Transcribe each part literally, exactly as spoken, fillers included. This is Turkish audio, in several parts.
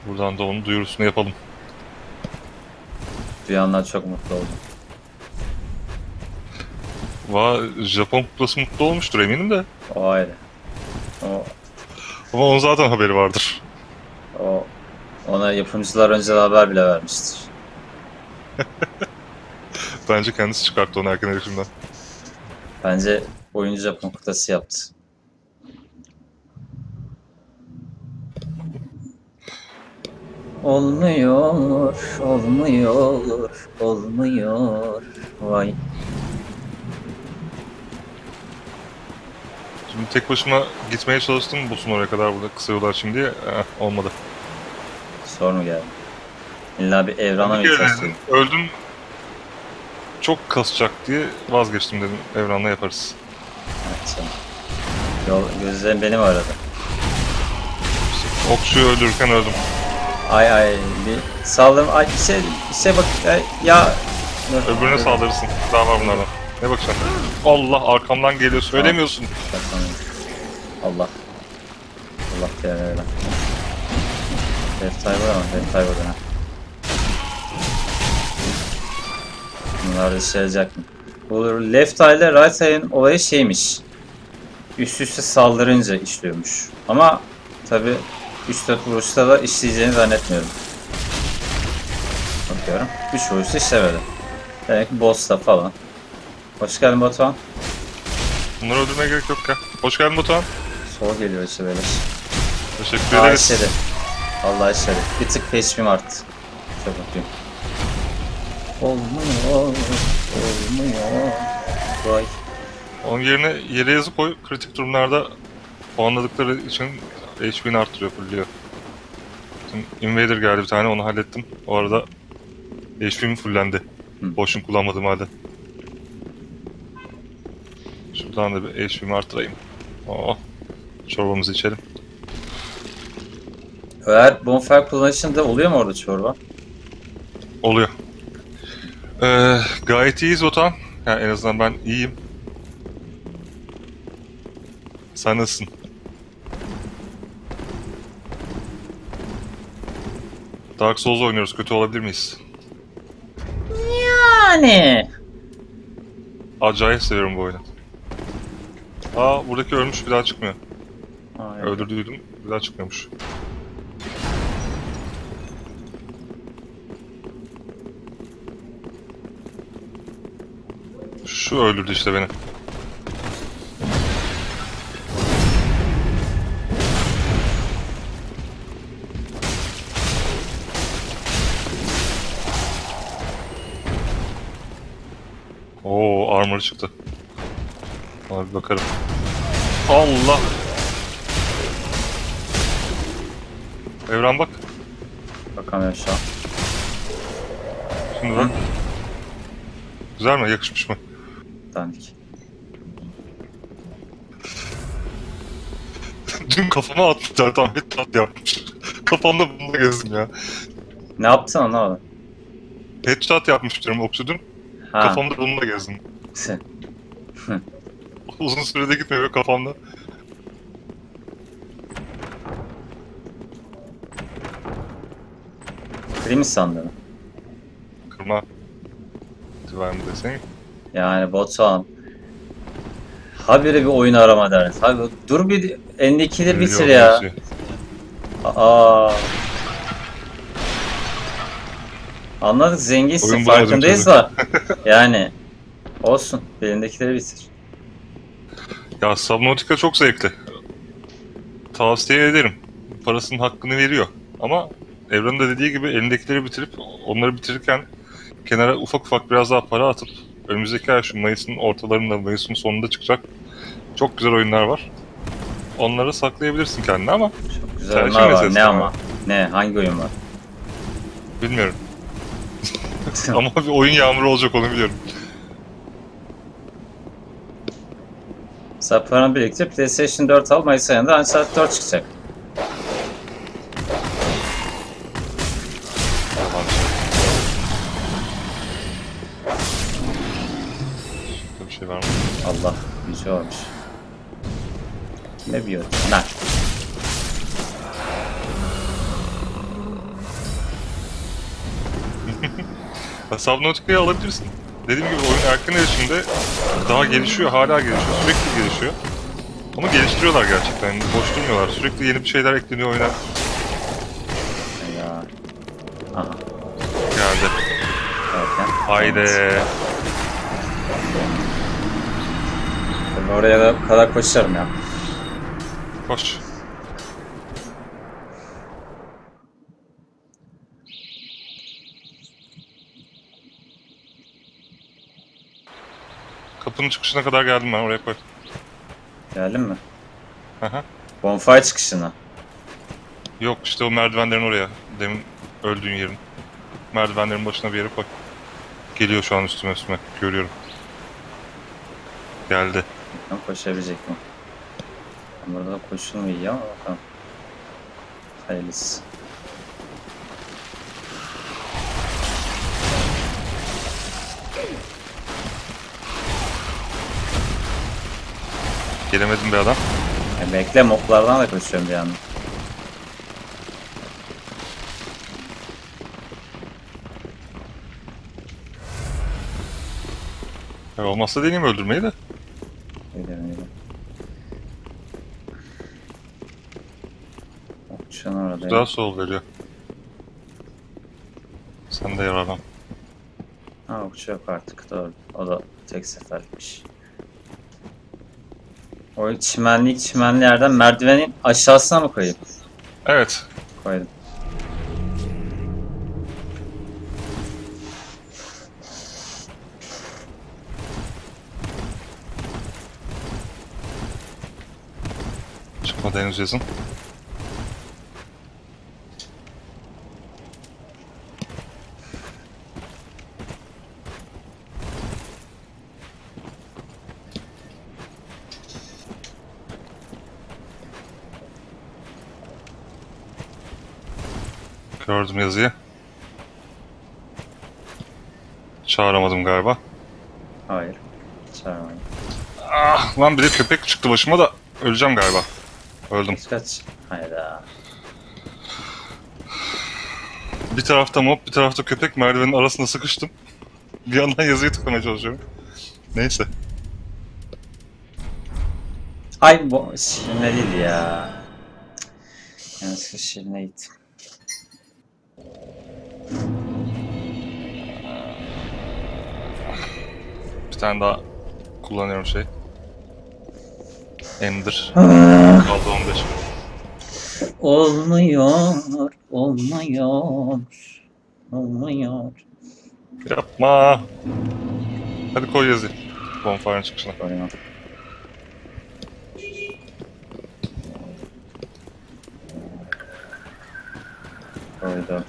Buradan da onun duyurusunu yapalım. Duyanlar çok mutlu oldu. Va Japon kuklası mutlu olmuştur eminim de. O ayrı. O, Ama onun zaten haberi vardır. o ona yapımcılar önceden haber bile vermiştir. Bence kendisi çıkarttı onu erken erişimden. Bence oyuncu Japon kutlası yaptı. Olmuyor, olmuyor, olmuyor. Vay. Şimdi tek başıma gitmeye çalıştım bulsun oraya kadar burada kısa yol açayım diye. Eh, olmadı. Sor mu geldi? İlla bir evrana mı Bir kere ihtiyaç denedim, duydun? öldüm. Çok kasacak diye vazgeçtim dedim. Evranla yaparız. Evet, canım. Yol, gözlerim beni mi aradı? Okçuyu öldürürken öldüm. Ay ay bir saldırım. Ay bir şey, bir şey bak. Ay, ya. Dur. Öbürüne saldırırsın. Daha var bunlardan. Ne bakacaksın? Allah arkamdan geliyor söylemiyorsun. Allah. Allah diye öyle. Deftay var ama Deftay var ha. Bunlar da şey olacak mı? Bu Left Eye ile Right Eye'in olayı şeymiş. Üst üste saldırınca işliyormuş. Ama tabi üç dört vuruşta da işleyeceğini zannetmiyorum. Bakıyorum. üç vuruşta işlemedi. Demek ki boss'ta falan. Hoş geldin Batuhan. Bunları öldürmeye gerek yok ya. Hoş geldin Batuhan. Sol geliyor işte böyle. Teşekkür Aa ederiz. işledi. Vallahi işledi. Bir tık H P'm arttı. Çok mutluyum. Olmuyor. Olmuyor. Vay. Onun yerine yere yazı koy. Kritik durumlarda puanladıkları için H P'ni arttırıyor, fulluyor. Şimdi Invader geldi bir tane, onu hallettim. O arada H P'm fullendi. Hı. Boşun kullanmadığım halde. Şuradan da bir H P'mi arttırayım. Oh. Çorbamızı içelim. Eğer bonfire kullanışında oluyor mu orada çorba? Oluyor. Ee, gayet iyiyiz Otan. Yani en azından ben iyiyim. Sen nasılsın? Dark Souls oynuyoruz. Kötü olabilir miyiz? Yani. Acayip seviyorum bu oyunu. Aa, buradaki ölmüş bir daha çıkmıyor. Ay. Öldürdüydüm, bir daha çıkmıyormuş. Şu öldürdü işte beni. Oo, armor çıktı. Abi bakarım. Allah! Evren bak. Bakamıyorum şu an. Şimdi bak. Güzel mi? Yakışmış mı? Dandik. Dün kafama atmışlar, tam headshot yapmış. Kafamda bununla gezdim ya. Ne yaptın anlamadım. Headshot yapmış diyorum okçu dün. Ha. Kafamda bununla gezdim. Uzun sürede gitmiyor kafamda. Primis sandın. Kırma. Güven desen. Yani Batuhan. Habire bir oyun arama derdin. Abi dur bir elindekileri bitir ya. Aa. Anladık zenginsin Oyun bulamadım farkındayız tabii. da. Yani. Olsun. Elindekileri bitir. Ya Subnautica çok zevkli. Tavsiye ederim. Parasının hakkını veriyor. Ama Evren'in de dediği gibi elindekileri bitirip onları bitirirken kenara ufak ufak biraz daha para atıp önümüzdeki ay şu Mayıs'ın ortalarında, Mayıs'ın sonunda çıkacak çok güzel oyunlar var. Onları saklayabilirsin kendine ama Çok güzel tercih oyunlar var. meselesi Ne ama. ama? Ne? Hangi oyun var? Bilmiyorum. Ama bir oyun yağmuru olacak, onu biliyorum. Mesela paranı biriktir. PlayStation dört al. Mayıs ayında Uncharted dört çıkacak. Şurada bir şey var mı? Allah. Bir şey olmuş. Kime bir yol? Lan. Subnautica'yı alabilirsin. Dediğim gibi oyun erken erişimde daha gelişiyor, hala gelişiyor, sürekli gelişiyor. Ama geliştiriyorlar gerçekten, yani boş durmuyorlar. Sürekli yeni bir şeyler ekleniyor oyuna. Ya. Aha. Geldi. Derken. Haydi. Ben oraya da kadar koşarım ya. Koş. Kapının çıkışına kadar geldim ben, oraya koy. Geldin mi? Aha. Bonfire çıkışına. Yok işte o merdivenlerin oraya. Demin öldüğün yerin. Merdivenlerin başına bir yere koy. Geliyor şu an üstüme üstüme. Görüyorum. Geldi. Bakalım koşabilecek mi? Burada da koşulmuyor iyi ama bakalım. Hayırlısı. Gelemedim bir adam. Ya bekle, moblardan da koşuyorum bir anda. Ya olmazsa deneyeyim öldürmeyi de. Gidelim gidelim. Şu an orada. Güzel sol veriyor. Sen de yararlan. Ha, okçu yok artık, doğru. O da tek seferlikmiş. O çimenlik çimenli yerden merdivenin aşağısına mı koyayım? Evet. Koydum. Çıkmadı henüz yazın. Gördüm yazıyı. Çağıramadım galiba. Hayır. Çağırmayın. Ah lan, bir de köpek çıktı başıma da öleceğim galiba. Öldüm. Kaç kaç. Hayda. Bir tarafta mob, bir tarafta köpek, merdivenin arasında sıkıştım. Bir yandan yazıyı tıklamaya çalışıyorum. Neyse. Ay bu şirine değil ya. Yanlışlıkla şirine gittim. Bir tane daha kullanıyorum şey. Ender. Kaldı on beş. Olmuyor, olmuyor, olmuyor. Yapma. Hadi koy yazıyı. Bonfire'ın çıkışına. Koyma. Koydum.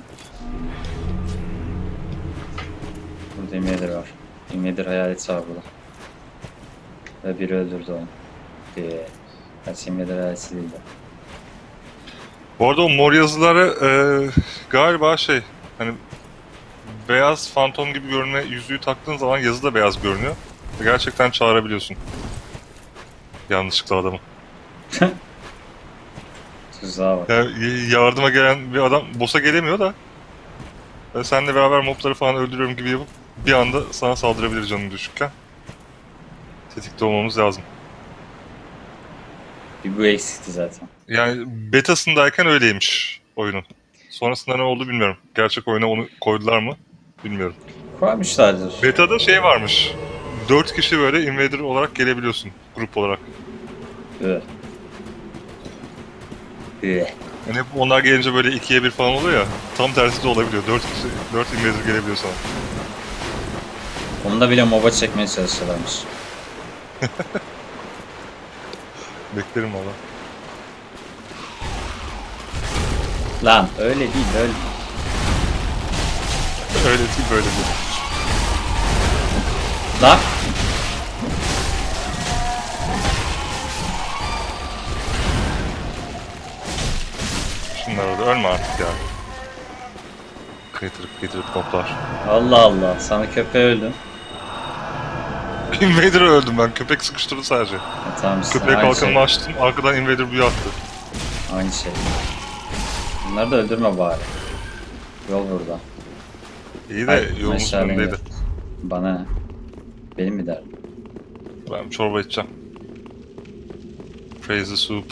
Burada Invader var. Invader hayaleti var burada. Ve biri öldürdü onu. Diye. Gerçi Invader hayaleti değildi. Bu arada o mor yazıları e, galiba şey, hani beyaz fantom gibi görünme yüzüğü taktığın zaman yazı da beyaz görünüyor. Ve gerçekten çağırabiliyorsun. Yanlışlıkla adamı. Tuzağa bak. Yani y- yardıma gelen bir adam boss'a gelemiyor da e, seninle beraber mobları falan öldürüyorum gibi yapıp bir anda sana saldırabilir canın düşükken. Tetikte olmamız lazım. Bir bu eksikti zaten. Yani betasındayken öyleymiş oyunun. Sonrasında ne oldu bilmiyorum. Gerçek oyuna onu koydular mı bilmiyorum. Koymuşlardır. Beta'da şey varmış. Dört kişi böyle invader olarak gelebiliyorsun grup olarak. Evet. Evet. Yani hep onlar gelince böyle ikiye bir falan oluyor ya. Tam tersi de olabiliyor. Dört kişi, dört invader gelebiliyor sana. Onda bile MOBA çekmeye çalışıyorlarmış. Beklerim valla. Lan öyle değil, öyle. Öyle değil böyle değil. Lan. Şunlar orada ölme artık ya. Kıytırıp kıytırıp toplar. Allah Allah. Sana köpeği öldüm. Invader'ı öldüm ben. Köpek sıkıştırdı sadece. E, tamam işte. Köpeğe Aynı kalkanımı şey. açtım. Arkadan Invader büyü attı. Aynı şey. Bunları da öldürme bari. Yol burada. İyi de Hayır, yolumuz meşalen önündeydi. yok. Bana ne? Benim mi derdim? Ben çorba içeceğim. Praise the soup.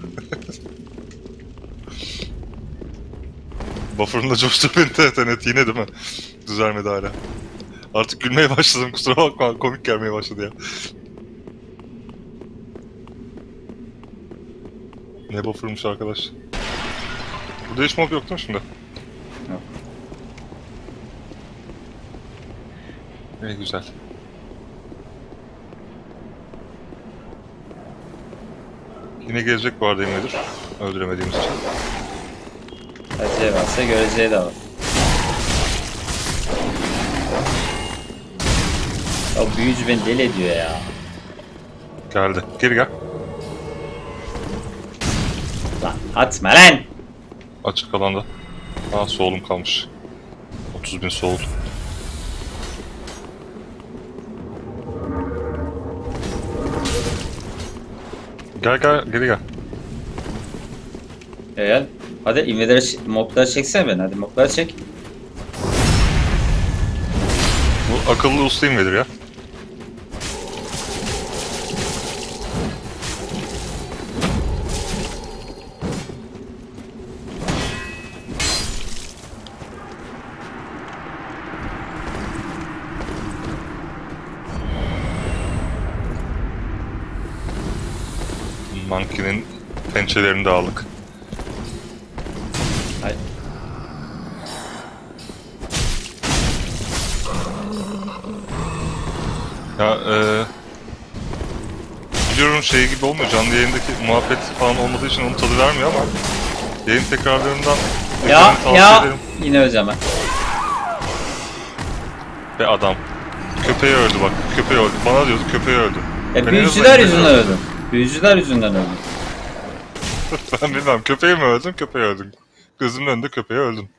Buffer'ın da coştu beni T T net yine değil mi? Düzelmedi hala. Artık gülmeye başladım, kusura bakma, komik gelmeye başladı ya. Ne buffer'mış arkadaş. Burada hiç mob yok değil mi şimdi? Yok. İyi, güzel. Yine gelecek bu arada Invader. Öldüremediğimiz için. Acıya varsa göreceği de var. O büyücü beni deli ediyor ya. Geldi. Geri gel. Lan atma lan! Açık alanda. Aa, soğulum kalmış. otuz bin soğul. Gel gel, geri gel. Gel gel. Hadi invader'ı ç- mobları çeksene beni. Hadi mobları çek. Bu akıllı usta Invader ya. Monkey'nin pençelerini de aldık. Hay. Ya eee... biliyorum şey gibi olmuyor, canlı yayındaki muhabbet falan olmadığı için onun tadı vermiyor ama yayın tekrarlarından Ya tavsiye ya. ederim. Yine öleceğim ben. Ve adam. Köpeği öldü bak, köpeği öldü. Bana diyordu köpeği öldü. E Ben en büyücüler azından yüzünden öldüm. öldüm. Büyücüler yüzünden öldüm. Ben bilmem, köpeği mi öldüm, köpeği öldüm. Gözümün önünde köpeği öldüm.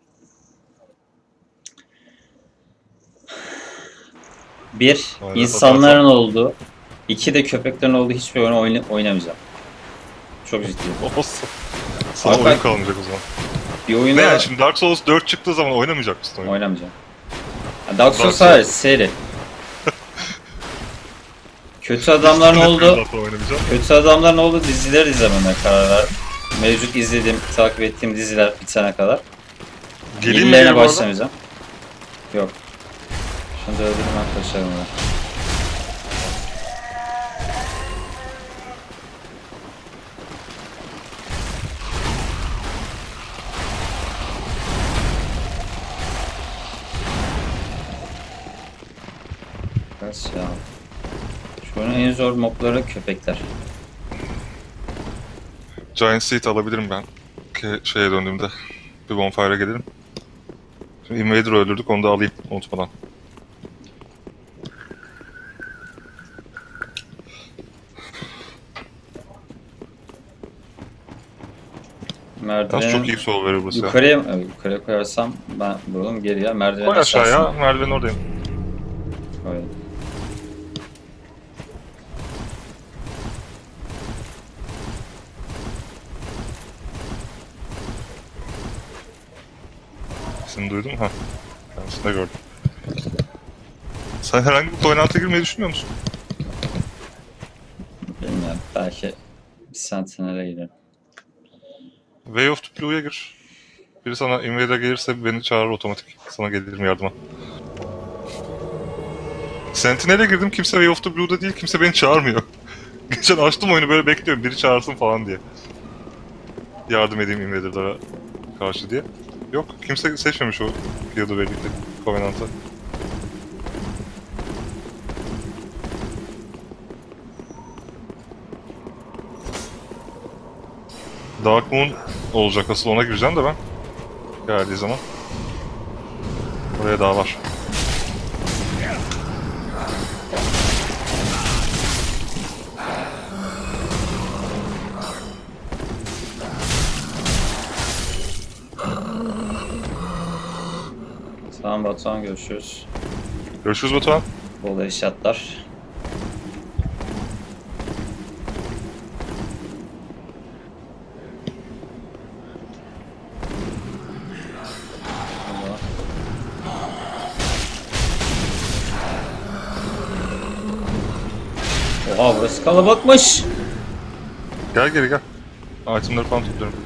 Bir, Aynen, insanların olduğu. İki de köpeklerin olduğu hiçbir oyunu oyna- oynamayacağım. Çok ciddiyim. Olsun. Sana Abi oyun ben- kalmayacak o zaman. Bir Ne oyunda yani şimdi Dark Souls dört çıktığı zaman oynamayacak mısın oyunu? oynamayacağım. Ya Dark Souls Dark hariç seri. Kötü adamların Hiç olduğu, zaten oynamayacağım. kötü adamların olduğu dizileri izlememe karar verdim. Mevcut izlediğim, takip ettiğim diziler bitene kadar. Geleyim mi Yenilerine diye bu arada? başlamayacağım. Yok. Şunu da öldürüm arkadaşlarım var. Kaç ya. Şu oyunun en zor mobları köpekler. Giant Seed alabilirim ben. Ki şeye döndüğümde bir bonfire'a gelirim. Şimdi Invader'ı öldürdük, onu da alayım unutmadan. Aslında çok Merdiven iyi sol verir burası ya. yukarıya, evet, yukarıya koyarsam ben buradan geriye merdiven Koy aşağıya, merdiven oradayım. Koydum. Seni duydum ha. Kendisini de gördüm. Sen herhangi bir koordinata girmeyi düşünmüyor musun? Bilmiyorum. Belki bir sentinele giderim. Way of the Blue'ya gir. Biri sana Invader gelirse beni çağırır otomatik. Sana gelirim yardıma. Sentinel'e girdim, kimse Way of the Blue'da değil, kimse beni çağırmıyor. Geçen açtım oyunu böyle bekliyorum, biri çağırsın falan diye. Yardım edeyim Invader'lara karşı diye. Yok, kimse seçmemiş o Guild'ı birlikte, Covenant'ı. Dark Moon olacak asıl, ona gireceğim de ben. Geldiği zaman. Oraya daha var. Tamam Batuhan, görüşürüz. Görüşürüz Batuhan. Bol eşyatlar. Oha burası kalabalıkmış. Gel geri gel. Itemları falan topluyorum.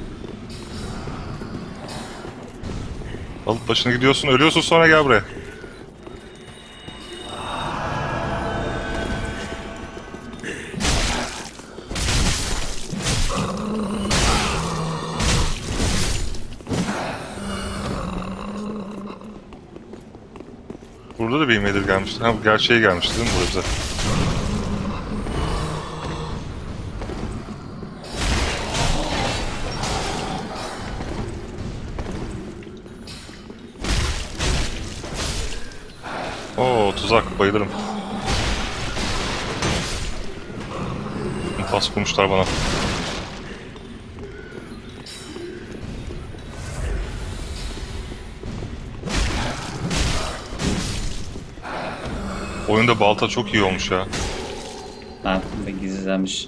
Alıp başına gidiyorsun, ölüyorsun, sonra gel buraya. Burada da bir invader gelmişti. Ha, bu gerçeğe gelmişti değil mi buraya bize? Oo, tuzak, bayılırım. Pas kurmuşlar bana. Oyunda balta çok iyi olmuş ya. Ha, gizlenmiş.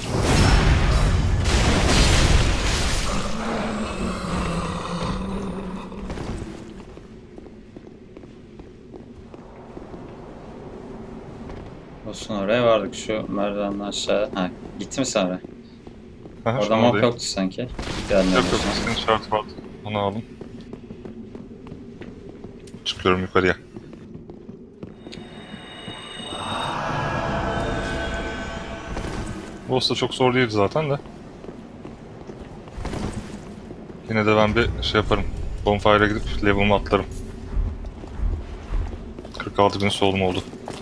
Olsun, oraya vardık, şu merdivenden aşağı. Ha, gitti mi sen oraya? Aha, Orada mob yoktu sanki. Gelmeye Yok yok, başladı. senin şartı vardı. Onu aldım. Çıkıyorum yukarıya. Boss da çok zor değildi zaten de. Yine de ben bir şey yaparım. Bonfire'a gidip level'ımı atlarım. kırk altı bin solum oldu.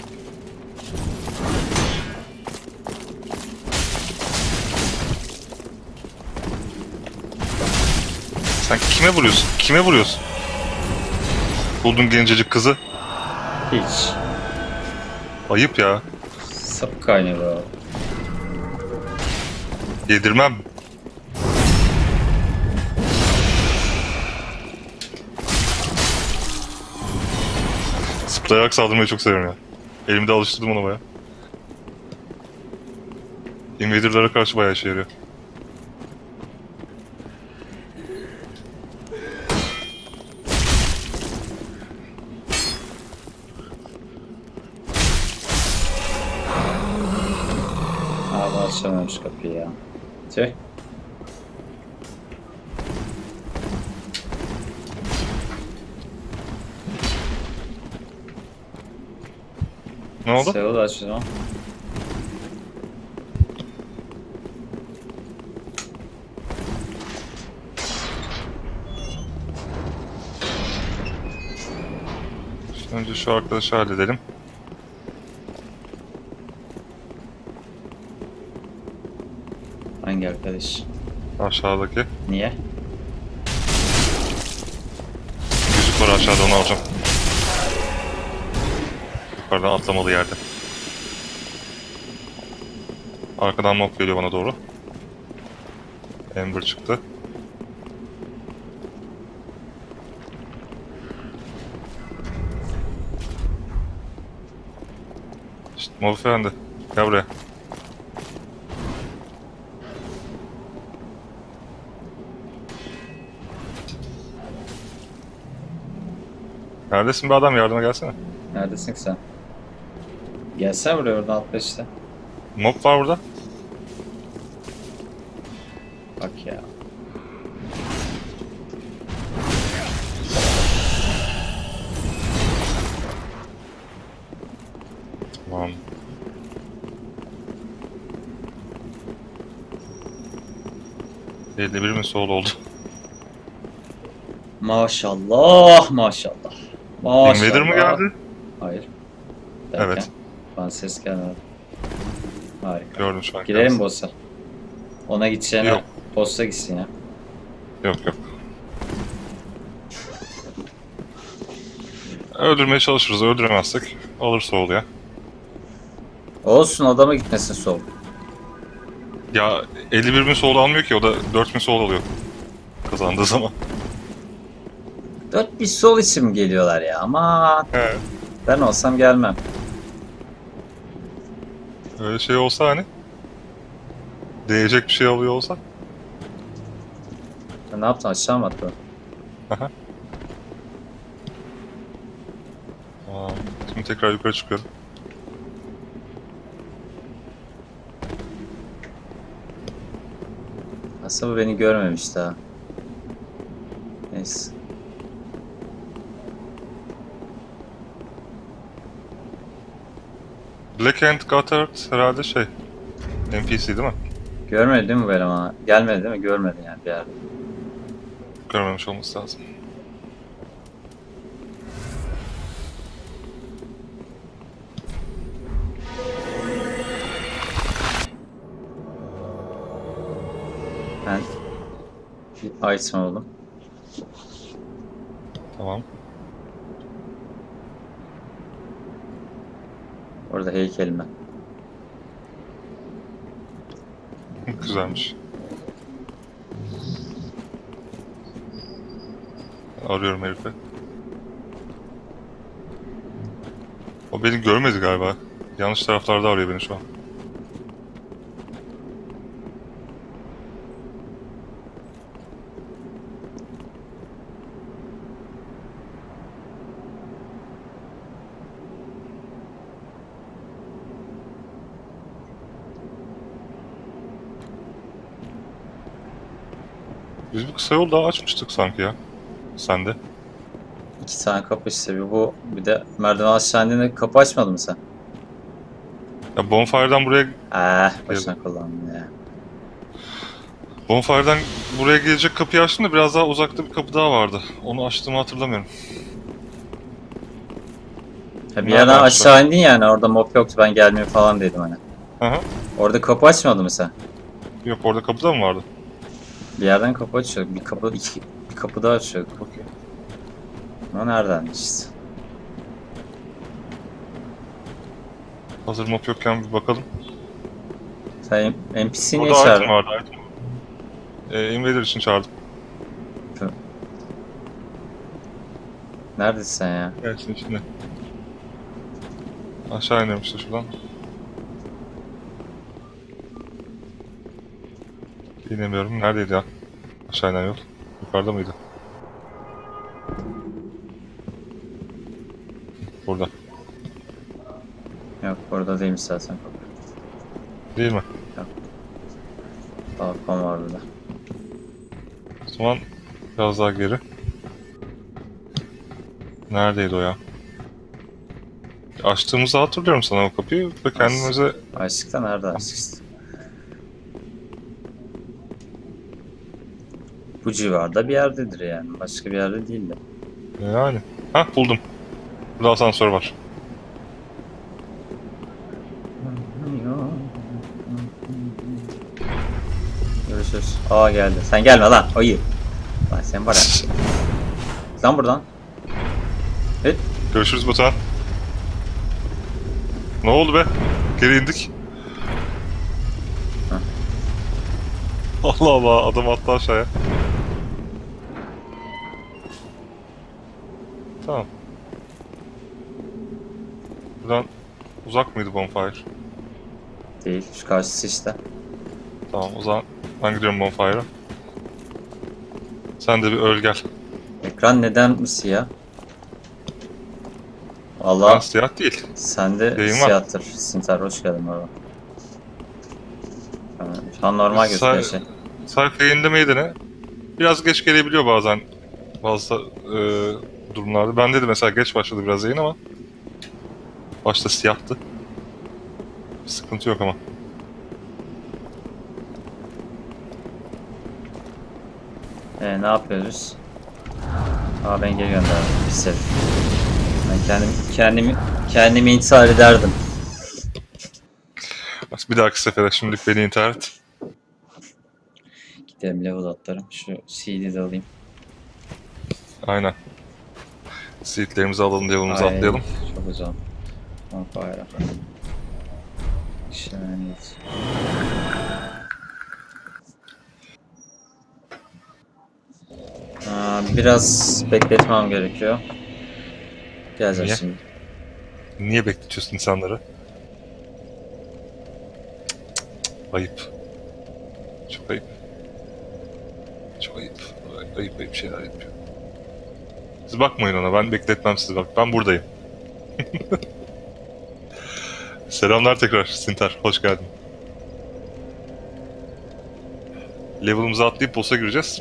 Sen kime vuruyorsun? Kime vuruyorsun? Buldun gencecik kızı. Hiç. Ayıp ya. Sapık kaynıyor be abi. Yedirmem. Zıplayarak saldırmayı çok seviyorum ya. Elimde alıştırdım ona baya. Invader'lara karşı bayağı işe yarıyor. Abi açamamış kapıyı ya. Tüh. Ne oldu? Seul açacağım. Önce şu arkadaşı halledelim. Hangi arkadaş? Aşağıdaki. Niye? Yüzük var aşağıda, onu alacağım. Yukarıdan atlamalı yerde. Arkadan mob geliyor bana doğru. Ember çıktı. İşte mob efendi. Gel buraya. Neredesin be adam, yardıma gelsene. Neredesin ki sen? Gelsene buraya, oradan atla işte. Mob var burada. Bak ya. Tamam. elli bir mi sol oldu? Maşallah, maşallah. Maşallah. Invader mı geldi? Hayır. Derken, Evet. bana ses gelmedi. Harika. Gördüm şu an. Gidelim gelsin. boss'a. Ona gideceğine Yok. boss'a gitsin ya. Yok yok. Öldürmeye çalışırız. Öldüremezsek alır sol ya. Olsun, adama gitmesin sol. Ya elli bir bin sol almıyor ki, o da dört bin sol alıyor. Kazandığı zaman. Dört bir sol için mi geliyorlar ya? Aman. He. Ben olsam gelmem. Öyle şey olsa hani. Değecek bir şey alıyor olsa. Ya ne yaptın, aşağı mı attın? Aha. Aa, şimdi tekrar yukarı çıkıyorum. Aslında bu beni görmemiş daha. Neyse. Black and Gothard herhalde şey. N P C değil mi? Görmedi değil mi bu eleman? Gelmedi değil mi? Görmedi yani bir yerde. Görmemiş olması lazım. Ben bir item oldum. Tamam. Orada heykelim ben. Güzelmiş. Arıyorum herifi. O beni görmedi galiba. Yanlış taraflarda arıyor beni şu an. Biz bu kısa yol daha açmıştık sanki ya. Sen de. İki tane kapı işte. Bir bu bir de merdiven aşağı indiğinde kapı açmadın mı sen? Ya Bonfire'dan buraya Ah, başına kullandın ya. Bonfire'dan buraya gelecek kapıyı açtım da biraz daha uzakta bir kapı daha vardı. Onu açtığımı hatırlamıyorum. Ha, bir Nereden yerden açtın? aşağı indin yani orada mob yoktu ben gelmeyeyim falan dedim hani. Hı hı. Orada kapı açmadın mı sen? Yok, orada kapıda mı vardı? Bir yerden kapı açıyorduk. Bir kapı, iki, bir kapı daha açıyorduk. Okey. Ama nereden işte? Hazır mop yokken bir bakalım. Sen N P C niye Orada item çağırdın? vardı. Item. Ee, Invader için çağırdım. Neredesin sen ya? Gelsin içinde. Aşağı iniyorum işte şuradan. İnemiyorum. Neredeydi ya? Aşağı inen yol. Yukarıda mıydı? Burada. Yok orada değilmiş zaten kapı. Değil mi? Balkon var burada. O zaman biraz daha geri. Neredeydi o ya? Açtığımızı hatırlıyorum sana o kapıyı ve kendimize... Açlıkta nerede açlık? Bu civarda bir yerdedir yani. Başka bir yerde değil de. Yani. Hah, buldum. Burada asansör var. Görüşürüz. Aa geldi. Sen gelme lan. Ayı. Lan sen var ya. Lan buradan. Evet. Görüşürüz Batuhan. Ne oldu be? Geri indik. Heh. Allah Allah, adam attı aşağıya. Tamam. Buradan uzak mıydı Bonfire? Değil. Şu karşısı işte. Tamam, o zaman ben gidiyorum Bonfire'a. Sen de bir öl gel. Ekran neden mi siyah? Ben Allah siyah değil. sende Yayın var. siyahtır. Sintar hoş geldin baba. Tamam, şu an normal gözüküyor Say- şey. Sayfayı yenilemeyi dene. Biraz geç gelebiliyor bazen bazı e, durumlarda. Bende de mesela geç başladı biraz yayın ama başta siyahtı. Bir sıkıntı yok ama. Ee, ne yapıyoruz? Aa ben geri gönderdim. Pis herif. Ben kendim, kendimi, kendimi intihar ederdim. Bir dahaki sefere şimdilik beni intihar et. Gidelim level atlarım. Şu C D'yi de alayım. Aynen. Seatlerimizi alalım, level'ımızı Ay, atlayalım. Çok güzel. Bonfire. Şenlik. Aa, biraz bekletmem gerekiyor. Geleceğim Niye? şimdi. Niye bekletiyorsun insanları? Ayıp. Çok ayıp. Çok ayıp. Ayıp ayıp şeyler yapıyor. Siz bakmayın ona, ben bekletmem sizi, bak ben buradayım. Selamlar tekrar Sintar, hoş geldin. Level'ımızı atlayıp boss'a gireceğiz.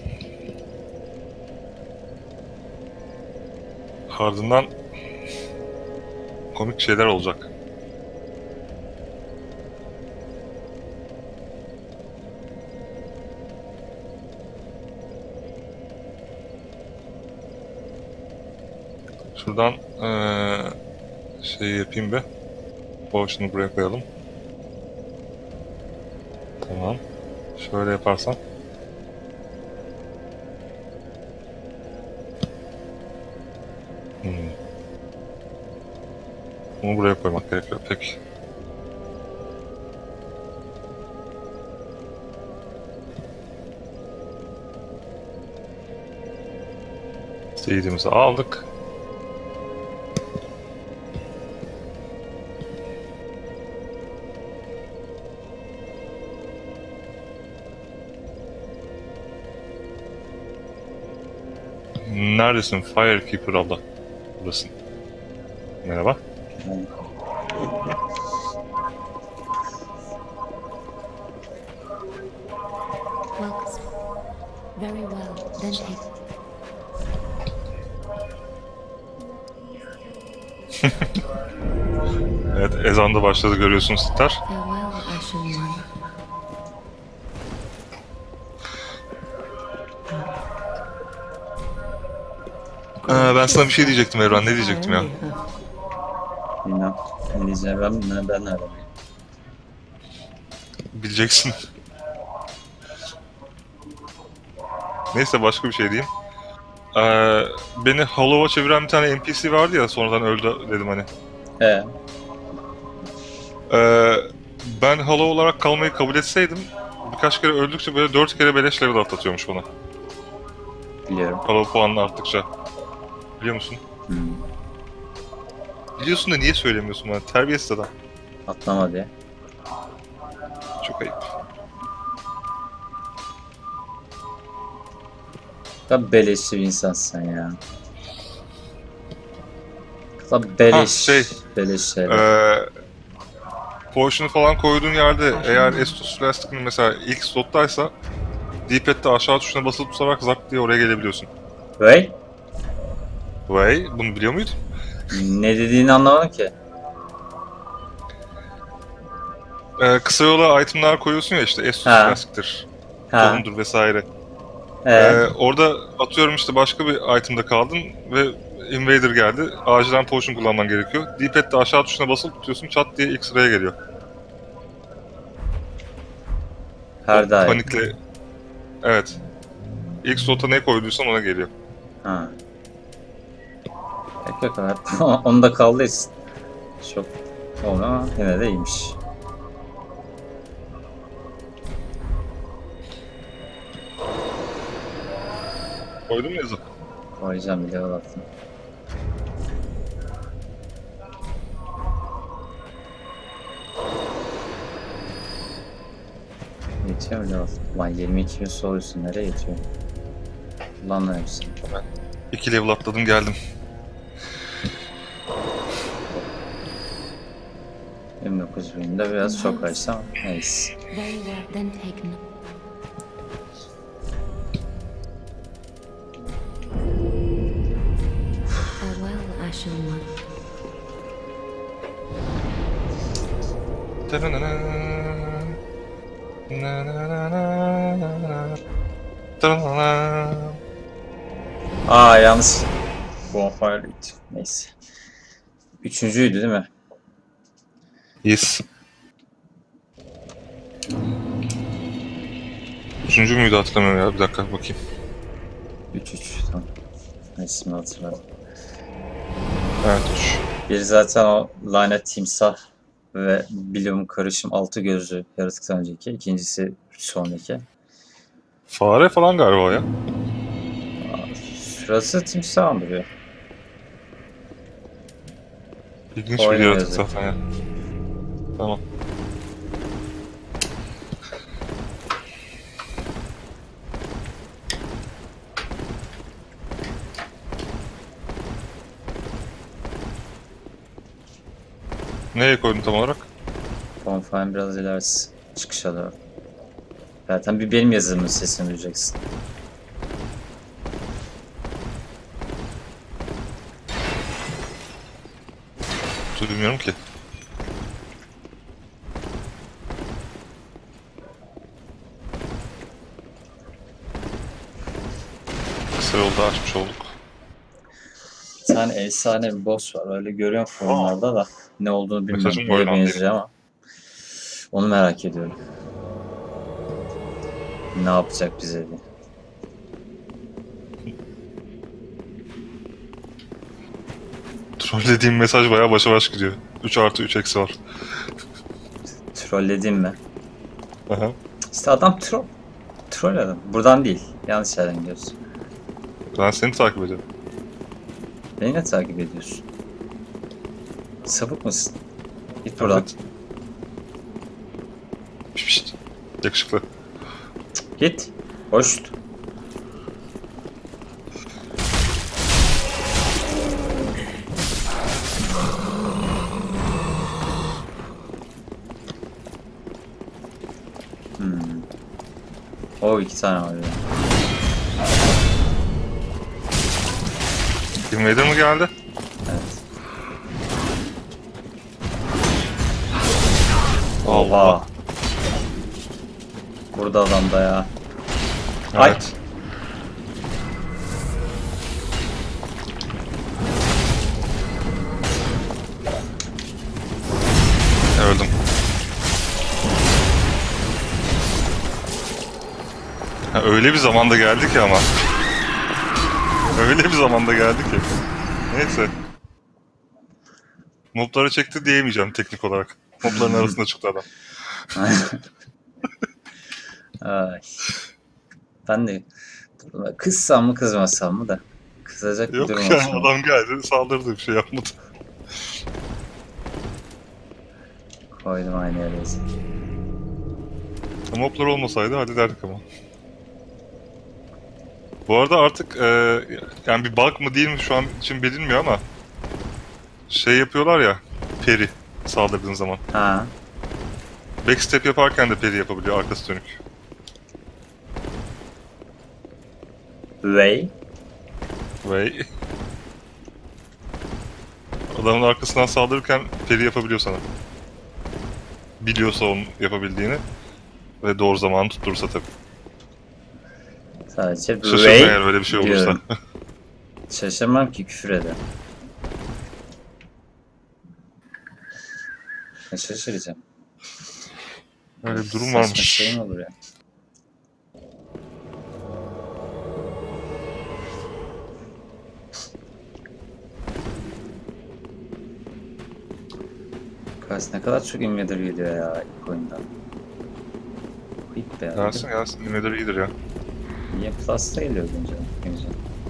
Ardından komik şeyler olacak. Şuradan ee, şey yapayım be. Potion'u buraya koyalım. Tamam. Şöyle yaparsam. Hmm. Bunu buraya koymak gerekiyor. Peki. Seedimizi aldık. Neredesin Firekeeper abla? Buradasın. Merhaba. Welcome. Very well. Then take. Evet, ezan da başladı görüyorsunuz Star. Farewell, Ashen One. Ee, ben sana bir şey diyecektim Evren. Ne diyecektim ya? Bilmem. Ne diyeceğim ben, ben, ben nereden bileyim? Bileceksin. Neyse başka bir şey diyeyim. Ee, beni Hollow'a çeviren bir tane N P C vardı ya sonradan öldü dedim hani. He. Ee, ben Hollow olarak kalmayı kabul etseydim birkaç kere öldükçe böyle dört kere beleş level atlatıyormuş bana. Biliyorum. Hollow puanını arttıkça. Biliyor musun? Hmm. Biliyorsun da niye söylemiyorsun bana? Terbiyesiz adam. Atlama diye. Çok ayıp. Ya beleşçi bir insansın sen ya. Kadar beleş, Ha, şey, beleş şeyler. Ee, Potion'u falan koyduğun yerde eğer Estus Flask'ın mesela ilk slottaysa D-pad'de aşağı tuşuna basılı tutarak zap diye oraya gelebiliyorsun. Vay, Vay, bunu biliyor muydun? ne dediğini anlamadım ki. Ee, kısa yola itemler koyuyorsun ya işte Estus Ha. Flask'tır, Ha. tohumdur vesaire. Ee, Ee, orada atıyorum işte başka bir itemda kaldın ve Invader geldi. Acilen potion kullanman gerekiyor. D-pad'de aşağı tuşuna basılı tutuyorsun çat diye ilk sıraya geliyor. her O daim. Panikle... Evet. İlk slota ne koyduysan ona geliyor. Ha. Pek yok abi. Onda kaldıyız. Çok oldu ama yine de iyiymiş. Koydun mu yazı? Koyacağım bir level attım. Yetiyor mu level? Lan yirmi iki bin sol üstü nereye yetiyor? Lan ne hepsi. İki level atladım geldim. yirmi dokuz binde biraz çok açtı ama neyse. Very well. Then take. No- Farewell, Ashen One. Aa yanlış. Bonfire bitti. Neyse. Üçüncüydü değil mi? Yes. Üçüncü müydü hatırlamıyorum ya. Bir dakika bakayım. üç üç tamam. Neyse hatırladım. Evet üç. Bir zaten o lanet timsah ve bilyum karışım altı gözlü yaratıktan önceki. İkincisi sonraki. Fare falan galiba o ya. Şurası timsah andırıyor. İlginç bir Oyun yaratık yazıyor. zaten ya. Tamam. Nereye koydun tam olarak? Bonfire biraz ilerisi. Çıkışa doğru. Zaten bir benim yazımın sesini duyacaksın. Duymuyorum ki. Kısa yolda açmış olduk. Bir tane efsane bir boss var. Öyle görüyorum forumlarda da. Ne olduğunu bilmiyorum. Mesajım Neye oynandı. benziyor ama. Onu merak ediyorum. Ne yapacak bize diye. Trollediğim mesaj bayağı başa baş gidiyor. üç artı üç eksi var. Trolledin mi? Aha. İşte adam troll. Troll adam. Buradan değil. Yanlış yerden gidiyorsun. Ben seni takip ediyorum. Beni ne takip ediyorsun? Sapık mısın? Git buradan. Evet. Pişt. Yakışıklı. Git. Hoş. Hmm. O iki tane var ya. Invader mı geldi? Evet. Allah. Oha. Burada adam da ya. Ay. Evet. Öldüm. Ha, öyle bir zamanda geldi ki ama. Öyle bir zamanda geldi ki. Neyse. Mobları çekti diyemeyeceğim teknik olarak. Mobların arasında çıktı adam. Ay. Ben de kızsam mı kızmasam mı da kızacak bir Yok durum yani olsun. adam geldi saldırdı bir şey yapmadı. Koydum aynı yere. Moblar olmasaydı hallederdik ama. Bu arada artık e, yani bir bug mı değil mi şu an için bilinmiyor ama şey yapıyorlar ya, peri saldırdığın zaman. Ha. Backstep yaparken de peri yapabiliyor arkası dönük. Way. Ve adamın arkasından saldırırken peri yapabiliyor sana. Biliyorsa onun yapabildiğini ve doğru zamanı tutturursa tabii. Sadece Şaşırma way eğer öyle bir şey olursa. diyorum. Şaşırmam ki küfür eder. Ne şaşıracağım. Öyle bir durum Saçma varmış. şey mi olur ya? Kaç ne kadar çok invader geliyor ya ilk oyundan. Hip be. Gelsin gelsin. Invader iyidir ya. Niye Plus'ta geliyor güncel? güncel.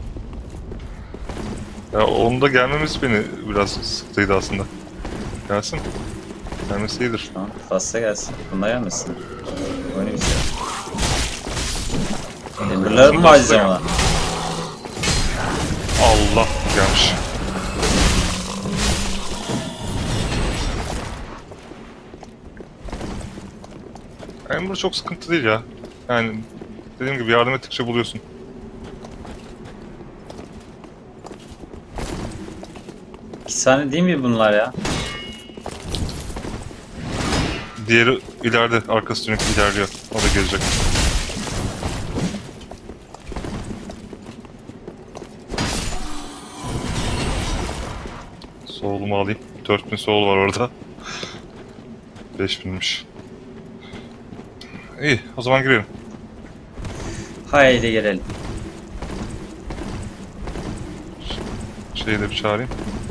Ya onun da gelmemesi beni biraz sıktıydı aslında. Gelsin. Gelmesi iyidir. Tamam Plus'ta gelsin. Bunda gelmesin. Oyunu bize. Demirler mi harcayacağım ona? Allah gelmiş. Ember çok sıkıntı değil ya. Yani dediğim gibi yardım ettikçe buluyorsun. İki tane değil mi bunlar ya? Diğeri ileride, arkası dönük ilerliyor. O da gelecek. Soğulumu alayım. dört bin soğul var orada. beş binmiş. İyi, o zaman girelim. Haydi gelelim. Şeyi de bir çağırayım.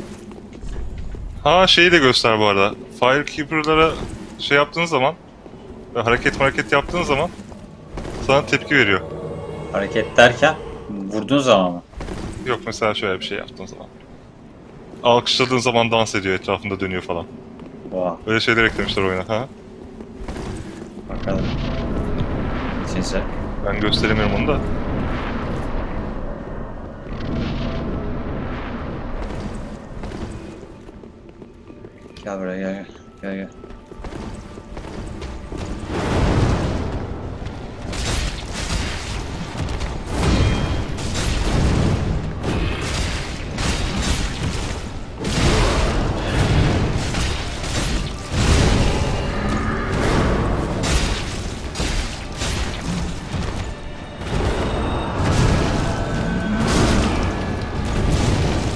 Ha şeyi de göster bu arada. Firekeeper'lara şey yaptığın zaman, hareket hareket yaptığın zaman sana tepki veriyor. Hareket derken vurduğun zaman mı? Yok mesela şöyle bir şey yaptığın zaman. Alkışladığın zaman dans ediyor, etrafında dönüyor falan. Oha. Öyle şeyler eklemişler oyuna. Ha? Bakalım. Sizce? Ben gösteremiyorum onu da. Gel buraya gel gel. Gel gel.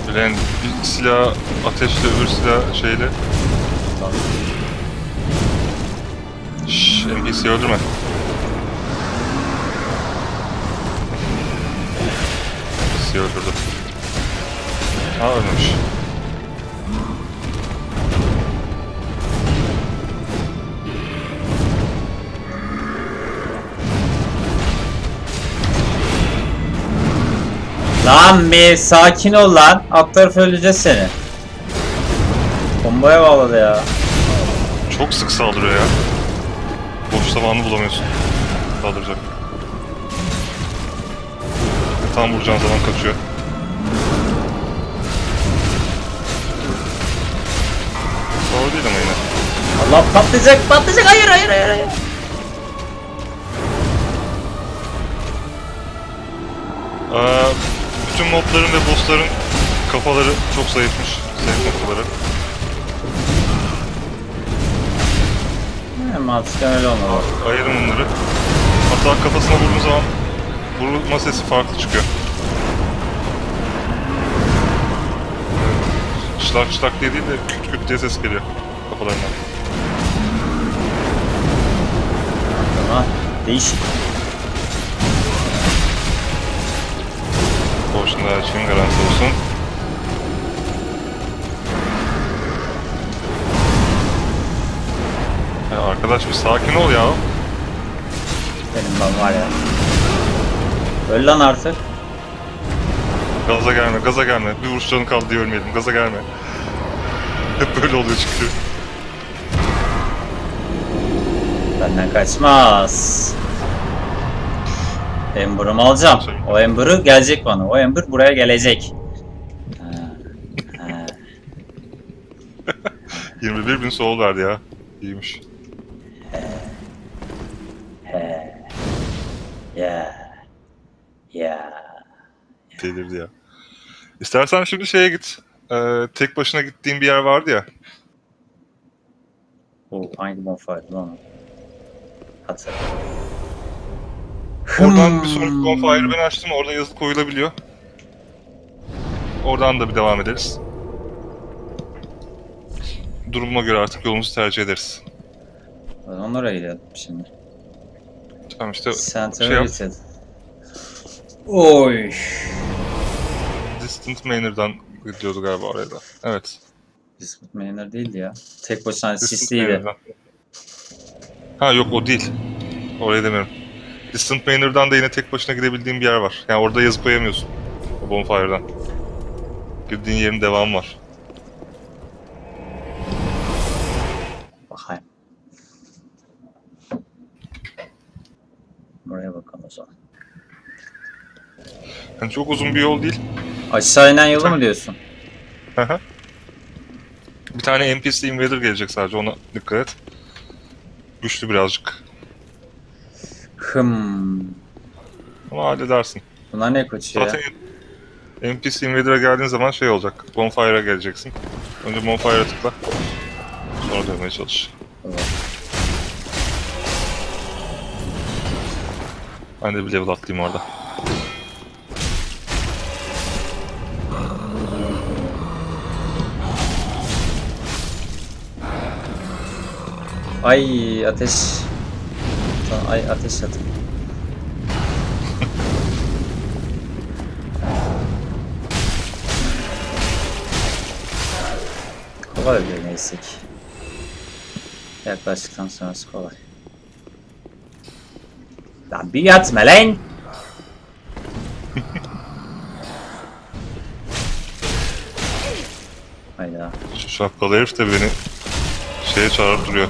Bilen bir silah ateşle, öbür silah şeyle. Şşş, N P C'yi öldürme. N P C'yi öldürdü. Ha, ölmemiş. Lan bir sakin ol lan. Alt tarafı öleceğiz seni. Bombaya bağladı ya. Çok sık saldırıyor ya. Boş zamanı bulamıyorsun. Saldıracak. Tam vuracağın zaman kaçıyor. Doğru değil ama yine. Allah patlayacak patlayacak. Hayır hayır hayır hayır. Ee, bütün mobların ve bossların kafaları çok zayıfmış. Zayıf noktaları. He, mantıken öyle olmalı. Ayırın bunları. Hatta kafasına vurduğun zaman vurulma sesi farklı çıkıyor. Çılak çılak diye değil de küt küt diye ses geliyor kafalarından. Tamam. Değişik. Boşluğunda her şeyin garanti olsun. Ya arkadaş bir sakin ol ya. Benim ben var ya. Öl lan artık. Gaza gelme, gaza gelme. Bir vuruş canı kaldı diye ölmeyelim. Gaza gelme. Hep böyle oluyor çünkü. Benden kaçmaz. Ember'ımı alacağım. O Ember'ı gelecek bana. O Ember buraya gelecek. Ha, ha. yirmi bir bin soul verdi ya. İyiymiş. He. Ya. Ya. Delirdi ya. İstersen şimdi şeye git. Ee, tek başına gittiğin bir yer vardı ya. O hangi bonfire'dı lan o? Hatırladım. Oradan bir sonraki bonfire'ı ben açtım. Orada yazı koyulabiliyor. Oradan da bir devam ederiz. Duruma göre artık yolumuzu tercih ederiz. Onlara gidelim şimdi. Tamam işte Center şey yap. Limited. Oy. Distant Manor'dan gidiyordu galiba oraya da. Evet. Distant Manor değildi ya. Tek başına Distant sisliydi. Manor'dan. Ha yok o değil. Oraya demiyorum. Distant Manor'dan da yine tek başına gidebildiğin bir yer var. Yani orada yazı koyamıyorsun. O bonfire'dan. Girdiğin yerin devamı var. Bakayım. Buraya bakalım o zaman. Yani çok uzun bir yol değil. Aşağı inen yolu mu diyorsun? Bir tane N P C Invader gelecek sadece, ona dikkat et. Güçlü birazcık. Hım. Ama halledersin. Bunlar ne koçuyor ya? Zaten N P C Invader'a geldiğin zaman şey olacak. Bonfire'a geleceksin. Önce Bonfire'a tıkla. Sonra dönmeye çalış. Evet. Ben de bir level atlayayım orada. Ay ateş. Ay ateş atın. Kolay oluyor neyse ki. Yaklaştıktan sonrası kolay. Lan bir yatma lan! Hayda. Şu şapkalı herif de beni şeye çağırıp duruyor.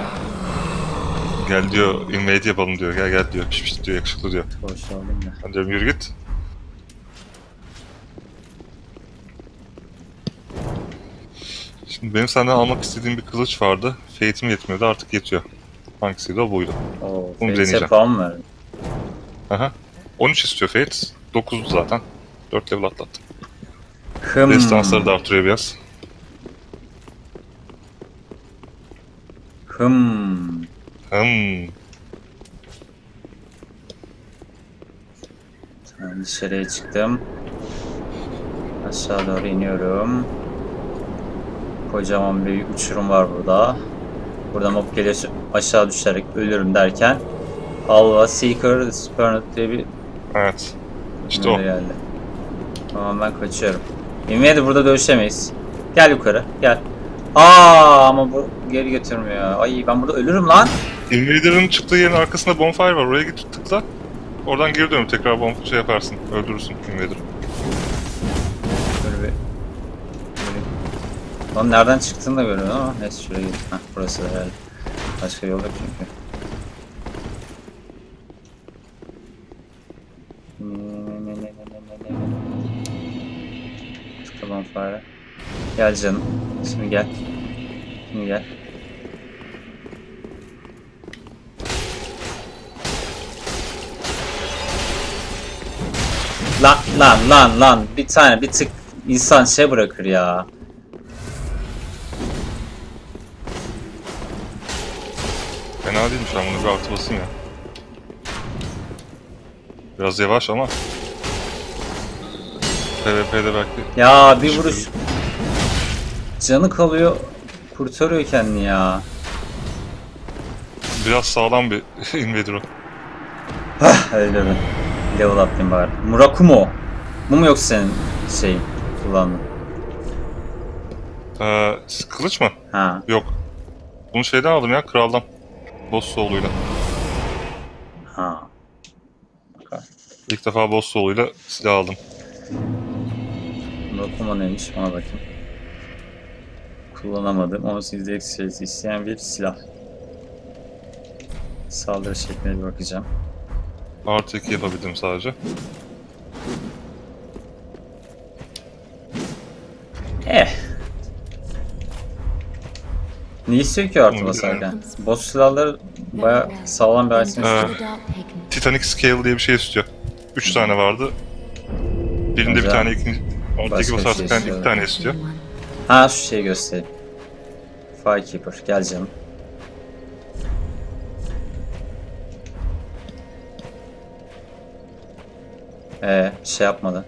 Gel diyor, invade yapalım diyor. Gel gel diyor. Piş piş diyor, yakışıklı diyor. Hoş oldum da. Ben diyorum yürü git. Şimdi benim senden almak istediğim bir kılıç vardı. Fate'im yetmiyordu, artık yetiyor. Hangisiydi o, buydu. Oo, Bunu Fate'e deneyeceğim. puan mı verdin? Aha. on üç istiyor Fate. dokuzdu zaten. dört level atlattım. Hım. Destansları da artırıyor biraz. Hım. Hmm. Tamam, dışarıya çıktım. Aşağı doğru iniyorum. Kocaman bir uçurum var burada. Burada mob gelir aşağı düşerek ölürüm derken Alva Seeker Spurned diye bir Evet. İşte o. geldi. Tamam ben kaçıyorum. Invader burada dövüşemeyiz. Gel yukarı gel. Aa ama bu geri götürmüyor. Ay ben burada ölürüm lan. Invader'ın çıktığı yerin arkasında bonfire var. Oraya git tıkla. Oradan geri dönüp tekrar bomb şey yaparsın. Öldürürsün Invader'ı. Böyle bir... Böyle... Lan nereden çıktığını da görüyorum ama neyse şuraya git. Heh burası da herhalde. Başka yol yok çünkü. Tıkla bonfire. Gel canım. Şimdi gel. Şimdi gel. Lan lan lan lan bir tane bir tık insan şey bırakır ya. Fena değilmiş, ben bunu bir artı basayım ya. Biraz yavaş ama PvP'de belki. Ya bir vuruş canı kalıyor, kurtarıyor kendini ya. Biraz sağlam bir Invader o. Hah öyle mi? Level atlayayım bari. Murakumo. Bu mu yoksa senin şey kullandın? Ee, kılıç mı? Ha. Yok. Bunu şeyden aldım ya, kraldan. Boss soğuluyla. Ha. İlk defa boss soğuluyla silah aldım. Murakumo neymiş ona bakayım. Kullanamadım. on sekiz eksi süresi isteyen bir silah. Saldırı şekline bir bakacağım. Artı iki yapabildim sadece. Eh. Ne istiyor ki artı basarken? Boss silahları baya sağlam bir item Ee, istiyor. Titanic Scale diye bir şey istiyor. Üç tane vardı. Birinde bir Güzel. tane, ikinci... Başka Artı iki bir şey basarsak yani istiyor. iki tane istiyor. Ha şu şeyi göstereyim. Firekeeper gel canım. Ee, şey yapmadı.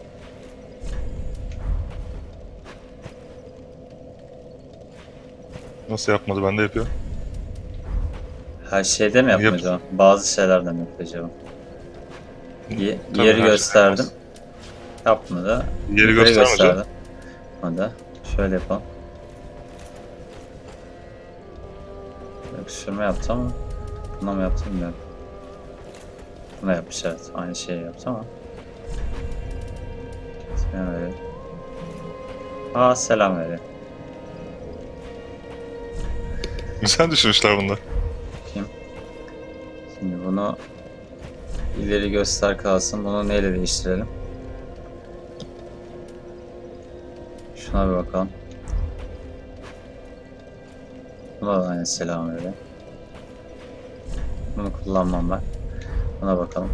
Nasıl yapmadı, ben de yapıyor. Her şeyde mi Yap- yapmadı acaba? Bazı şeylerde mi yapıyor acaba? Ye- Tabii yeri her şey gösterdim. yapmaz. Yapmadı. Yeri Yukarı göstermedi. gösterdim. Hadi. Şöyle yapalım. Öksürme yaptı ama buna mı yaptı bilmiyorum. Buna yapmış evet. Aynı şeyi yaptı ama. Selam veriyor. Aa selam veriyor. Güzel düşünmüşler bunda. Bakayım. Şimdi bunu ileri göster kalsın. Bunu neyle değiştirelim? Şuna bir bakalım. Buna da aynı selam veriyor. Bunu kullanmam ben. Buna bakalım.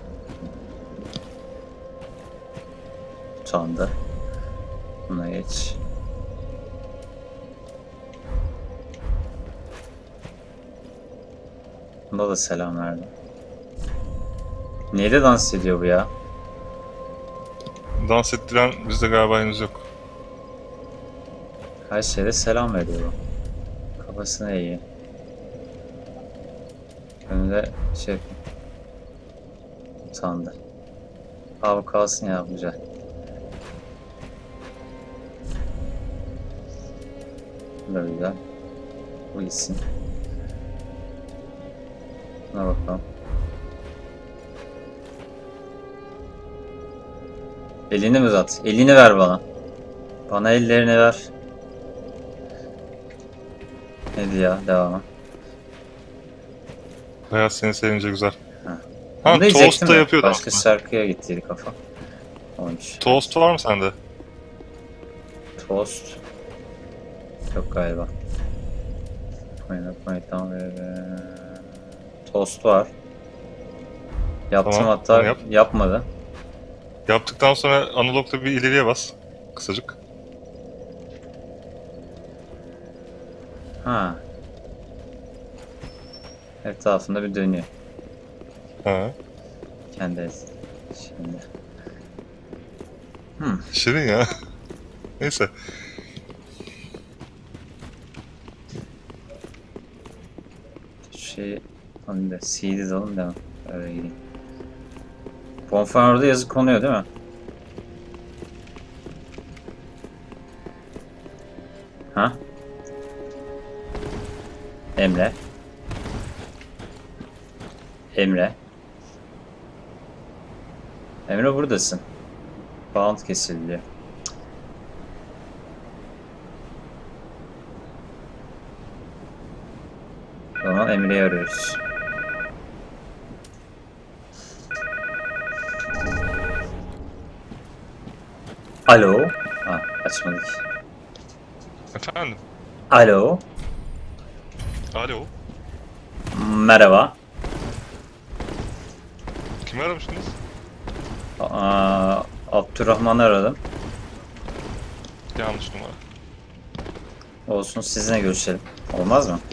Utandı. Buna geç. Bunda da selam verdi. Neyde dans ediyor bu ya? Dans ettiren bizde galiba henüz yok. Her şeyde selam veriyor bu. Kafasına eğiyor. Önünde şey utandı. Abi kalsın ya güzel. Bu da güzel. Bu gitsin. Buna bakalım. Elini mi uzat? Elini ver bana. Bana ellerini ver. Neydi ya? Devam. Hayat seni sevince güzel. Ha. Ha, Bunu da yiyecektim Toast da de. yapıyordu Başka aslında. şarkıya gittiydi kafa. Olmuş. Toast var mı sende? Toast. Yok galiba. Oynatmaydan ve toast var. Yaptım Tamam, hatta onu yap. yapmadı. Yaptıktan sonra analogda bir ileriye bas. Kısacık. Ha. Etrafında bir dönüyor. Ha. Kendi es- şimdi. Hmm. Şirin ya. Neyse. Şey, hani de C D alalım da öyle gideyim. Bonfire orada yazı konuyor değil mi? Ha? Emre. Emre. Emre buradasın. Bağlantı kesildi diyor. O zaman Emre'yi arıyoruz. Alo. Ha, açmadık. Efendim. Alo. Alo. Merhaba. Kimi aramıştınız? Aa, Abdurrahman'ı aradım. Yanlış numara. Olsun, sizinle görüşelim. Olmaz mı?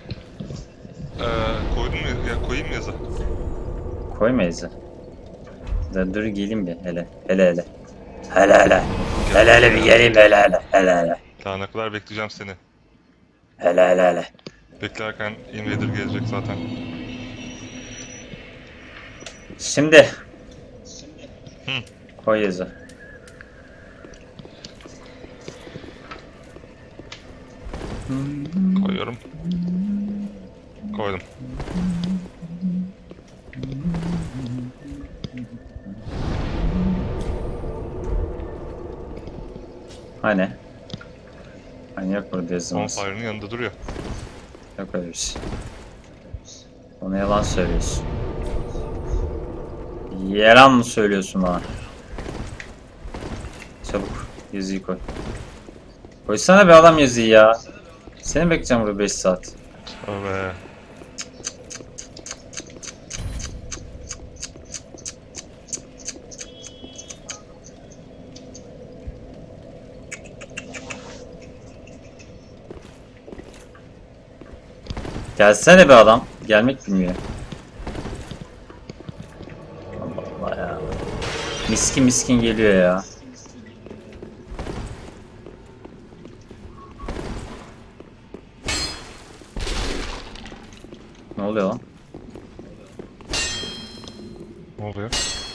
Ee, koydum mu? Ya, koyayım mı yazı? Koymayız ya. Da dur geleyim bir hele. Hele hele. Hele hele. Hele hele bir geleyim hele hele. Hele hele. Daha ne kadar bekleyeceğim seni. Hele hele hele. Beklerken Invader gelecek zaten. Şimdi. Hı. Koy yazı. Koyuyorum. Koydum. Hani? Hani yok burada yazımız. Bonfire'ın yanında duruyor. Yok öyle bir şey. Ona yalan söylüyorsun. Yalan mı söylüyorsun bana? Çabuk yazıyı koy. Koysana bir adam yazıyı ya. Seni bekleyeceğim burada beş saat. Evet. Gelsene be adam. Gelmek bilmiyor. Allah Allah ya. Miskin miskin geliyor ya. Ne oluyor lan? Ne oluyor?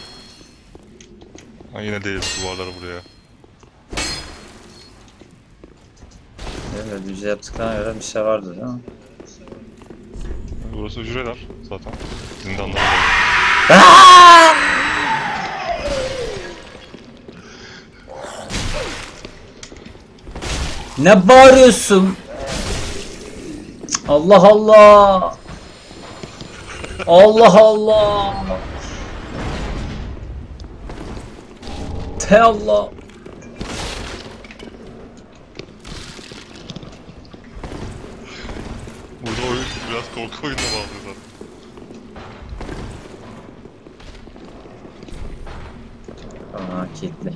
Ha, yine değil duvarları buraya. Evet, düzce yaptıklarına göre bir şey vardı değil mi? Burası hücreler zaten. Zindanlar. Ne bağırıyorsun? Allah Allah. Allah Allah. Te Allah. Burada oyun biraz korku oyununa bağlıyor zaten. Aa, kilitli.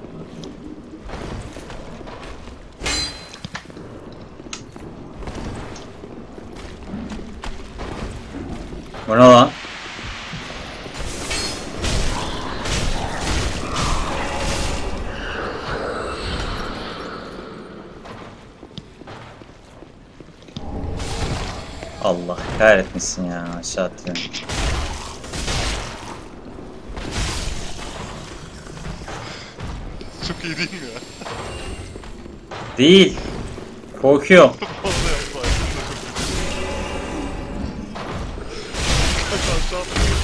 Bu ne lan? Allah kahretmesin ya, aşağı atıyorum. Çok iyi değil mi ya? Değil. Korkuyorum. Fazla yapma. Kaç aşağı atıyor.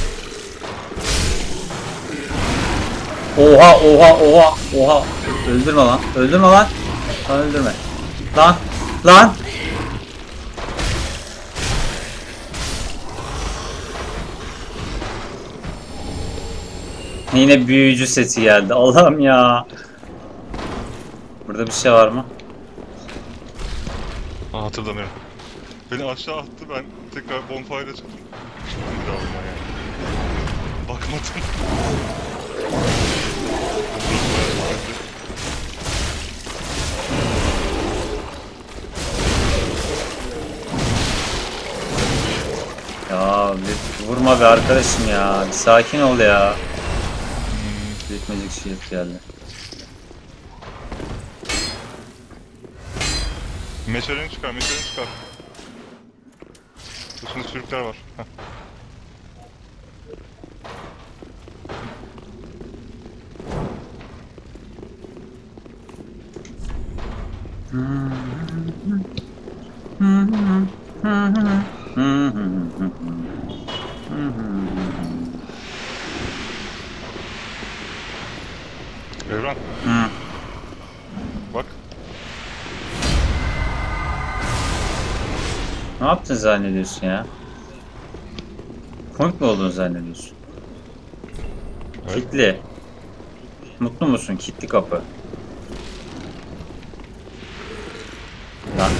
Oha oha oha oha. Öldürme lan. Öldürme lan. Lan öldürme. Lan. Lan. Yine büyücü sesi geldi. Allah'ım ya. Burada bir şey var mı? Aa, hatırlamıyorum. Beni aşağı attı, ben tekrar bonfire'a çıktım. Bir daha oyuna yani. Bakmadım. Ya bir vurma be arkadaşım ya. Bir sakin ol ya. Bir Magic Shield geldi. Meşaleni çıkar, meşaleni çıkar. Üstünde sürükler var. Heh. Evren. Hı. Bak. Ne yaptın zannediyorsun ya? Komik mi olduğunu zannediyorsun? Evet. Kilitli. Mutlu musun? Kilitli kapı. Lan.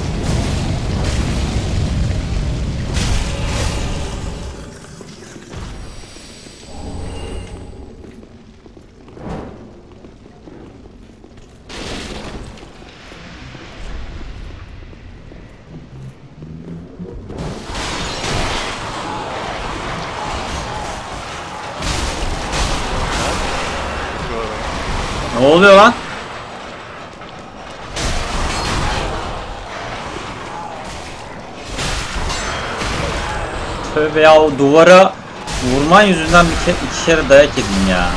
Ne oluyor lan? Tövbe ya, o duvara vurman yüzünden bir ke iki kere dayak yedim ya.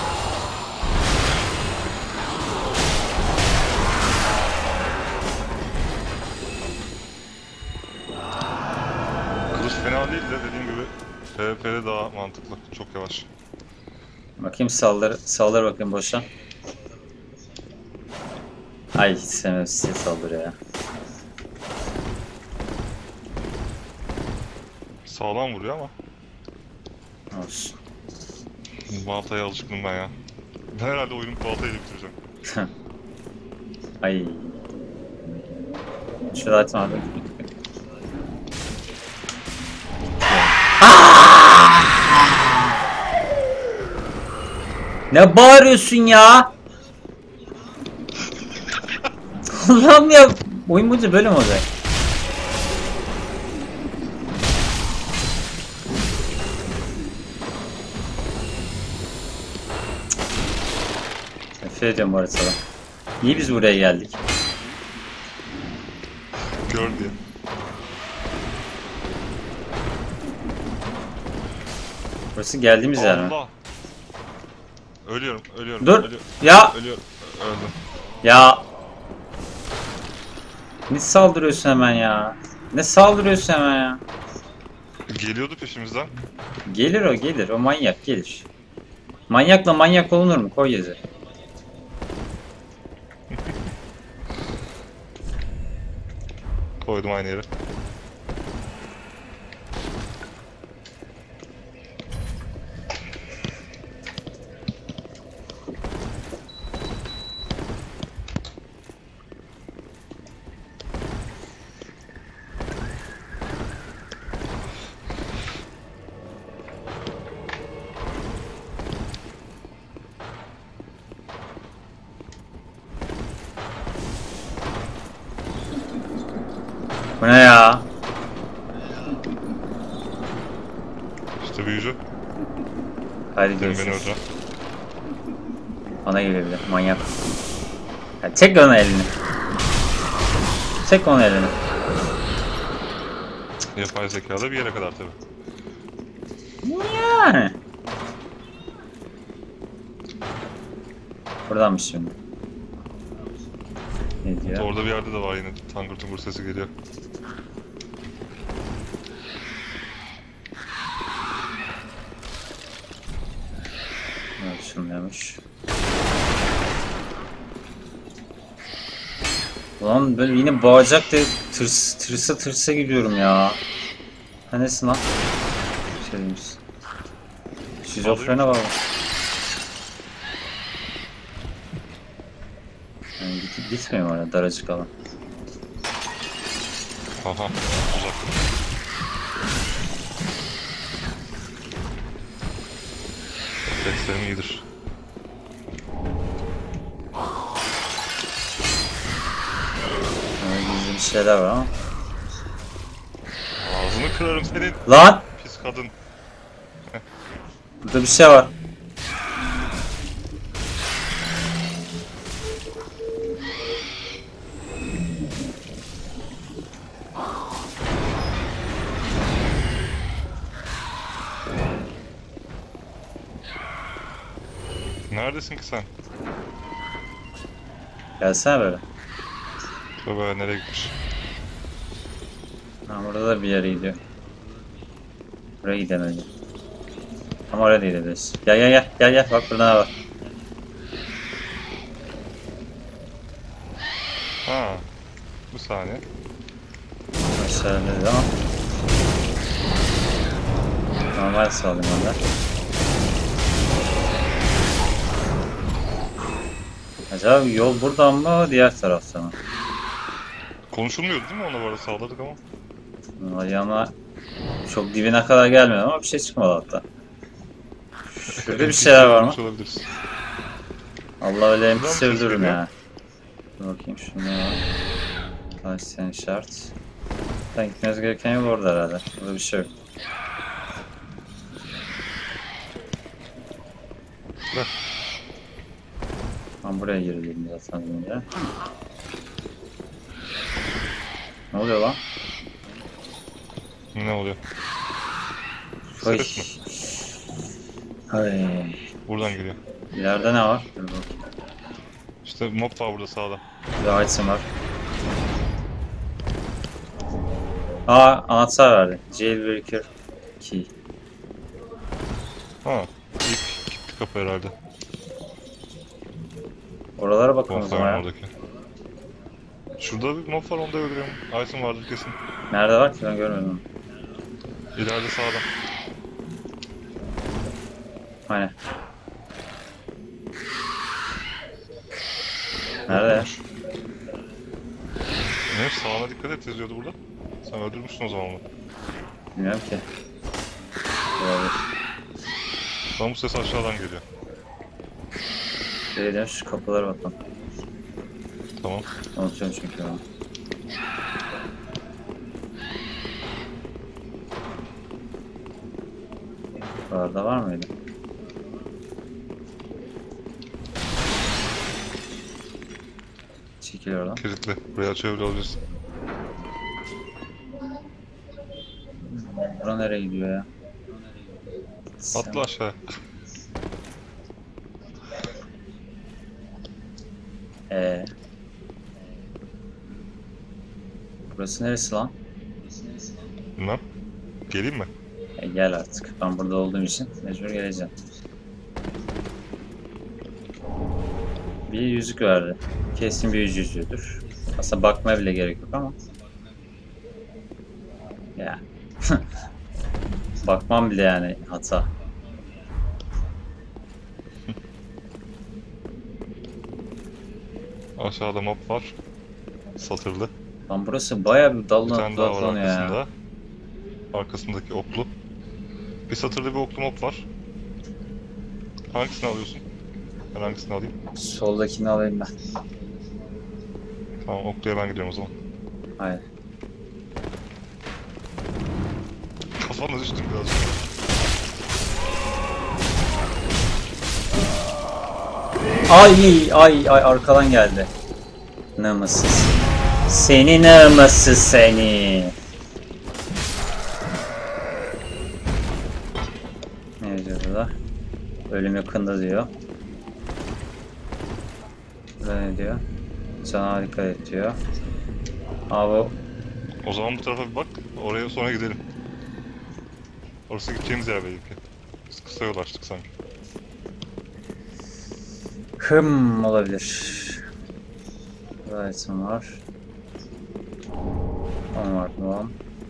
Kılıç fena değil de dediğim gibi PvP'de daha mantıklı. Çok yavaş. Bakayım saldır, saldır bakayım boşa. Ay hiç sevmem size saldırıyor ya. Sağlam vuruyor ama. Olsun. Baltaya alışkınım ben ya. Ben herhalde oyunu baltayla bitireceğim. Ay. Şurada atma abi. Ne bağırıyorsun ya? Allah'ım ya. Oyun boyunca böyle mi olacak? Nefret ediyorum bu haritada. Niye biz buraya geldik? Gör diye. Burası geldiğimiz yer mi? Allah! Ölüyorum, ölüyorum. Dur. Ölüyorum, Ya. ölüyorum. Öldüm. Ya. Ne saldırıyorsun hemen ya? Ne saldırıyorsun hemen ya? Geliyordu peşimizden. Gelir o gelir. O manyak gelir. Manyakla manyak olunur mu? Koy yazı. Koydum aynı yere. Bu ne ya? İşte büyücü. Hadi Senin beni görüşürüz. öldüren. Bana gelebilir. Manyak. Ya çek onu elini. Çek onu elini. Yapay zekada bir yere kadar tabii. Yani. Buradanmış şimdi. Ne diyor? Orada bir yerde de var yine tangır tungur sesi geliyor. Ne düşünüyormuş? Ulan böyle yine bağıracak da tırs, tırsa tırsa gidiyorum ya. Ha nesin lan? Şey demiş. Şizofrene bak. Yani git, gitmiyorum oraya daracık alan. Aha, uzak. Reflekslerim iyidir. Böyle gizli bir şeyler var ama. Ağzını kırarım senin Lan! pis kadın. Burada bir şey var. Neredesin ki sen? Gelsene böyle. Baba nereye gitmiş? Ha, burada da bir yere gidiyor. Buraya gidemedim. Ama oraya da gidebiliriz. Gel gel gel gel gel bak burada ne var. Ha. Bir saniye. Aşağıda ama. Normal sağlayayım onda. Acaba yol buradan mı diğer taraftan mı? Konuşulmuyordu değil mi? Ona bu arada sağladık ama. Ayağıma çok dibine kadar gelmiyor ama bir şey çıkmadı hatta. Şurada bir şeyler var mı? Konuşmuş olabiliriz. Allah öyle Buradan mı empisi ses öldürürüm geliyor? ya. Dur bakayım şunu ne var? Kaç sene şart. Ben gitmemiz gereken yol orada herhalde. Burada bir şey yok. Bak. Ben buraya girdim zaten önce. Ne oluyor lan? Ne oluyor? Oy. Ses mi? Ay. Buradan geliyor. İleride ne var? Dur bakayım. İşte mob var burada sağda. Bir item var. Aa anahtar verdi. Jailbreaker key. Ha. İlk gitti kapı herhalde. Oralara bakın o zaman Bonfire'ın ya. oradaki. Şurada bir mob var, onu da öldürüyorum. Item vardır kesin. Nerede var ki ben görmedim. İleride sağda. Aynen. Nerede? Yokmuş. Ne? Sağına dikkat et yazıyordu burada. Sen öldürmüşsün o zaman onu. Bilmiyorum ki. Olabilir. Tam bu ses aşağıdan geliyor. Şuraya gidelim şu kapılara bakalım. Tamam. Unutuyorum çünkü onu. Yukarıda var mıydı? Çekil oradan. Kilitli. Buraya açabiliyor olabilirsin. Bura nereye gidiyor ya? Atla aşağıya. Ee. Burası neresi lan? Bilmem. Geleyim mi? E gel artık. Ben burada olduğum için mecbur geleceğim. Bir yüzük verdi. Kesin bir yüz yüzüğüdür. Aslında bakmaya bile gerek yok ama. Ya. Bakmam bile yani hata. Aşağıda mob var. Satırlı. Lan burası bayağı bir Bir dallan tane daha var dallanıyor ya. arkasında. Arkasındaki oklu. Bir satırlı bir oklu mob var. Hangisini alıyorsun? Ben hangisini alayım? Soldakini alayım ben. Tamam, okluya ben gidiyorum o zaman. Hayır. Kafamla düştüm biraz. Ay ay ay arkadan geldi. Namussuz. Seni namussuz seni. Ne diyor burada? Ölüm yakında diyor. Burada ne diyor? Canavar dikkat et diyor. Aa bu O zaman bu tarafa bir bak. Oraya sonra gidelim. Orası gideceğimiz yer belki. Biz kısa yol açtık sanki. hım olabilir. Burada item var. On var tamam.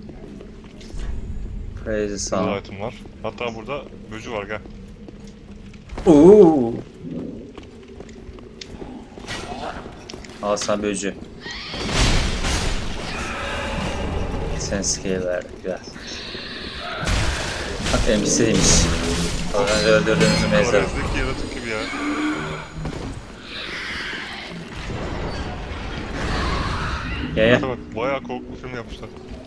Crazy Burada sound. item var. Hatta burada böcü var, gel. Uuu. Al sana böcü. Sen scale verdik ya. Bak N P C'ymiş. Az önce öldürdüğümüzü mezar. Aramızdaki yaratık gibi ya. Gel gel. Bak bak, bayağı korkulu film yapmışlar.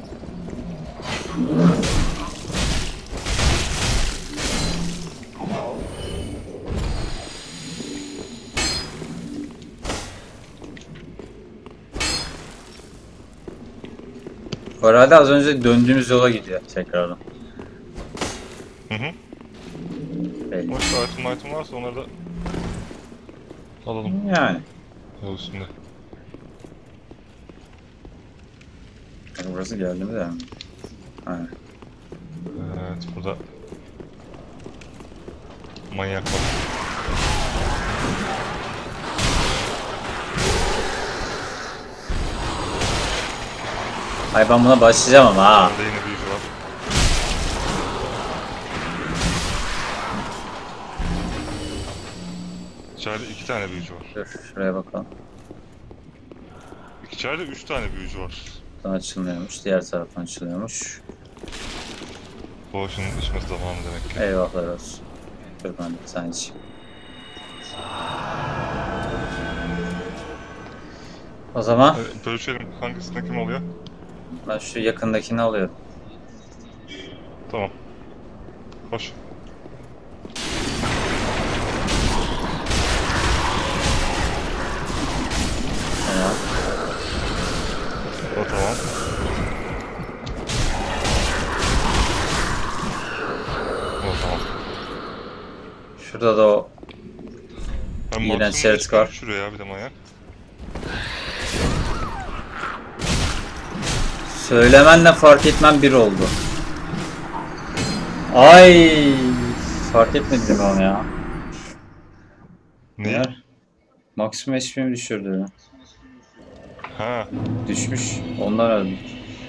Herhalde az önce döndüğümüz yola gidiyor tekrardan. Hı hı. Belli. Boş item item varsa onları da Alalım Yani. yol üstünde. Bak burası geldi mi de? Aynen. Evet, burada manyak var. Ay ben buna başlayacağım ama ha. Orada yine büyücü var. İçeride iki tane büyücü var. Dur şuraya bakalım. İçeride üç tane büyücü var. Buradan açılmıyormuş. Diğer taraftan açılıyormuş. Potion'un içmesi zamanı demek ki. Eyvahlar olsun. Dur ben de sen iç. O zaman Evet, bölüşelim. Hangisinde kim oluyor? ben şu yakındakini alıyorum. Tamam. Hoş. Ya. O tamam. O tamam. Şurada da o Ben İğrenç maksimum yaratık var. Şuraya ya bir de manyak. söylemenle fark etmem bir oldu. Ay fark etmedim onu ya. Ne? Ya. Maksimum H P'mi düşürdü. Ha. Düşmüş. Ondan öldüm.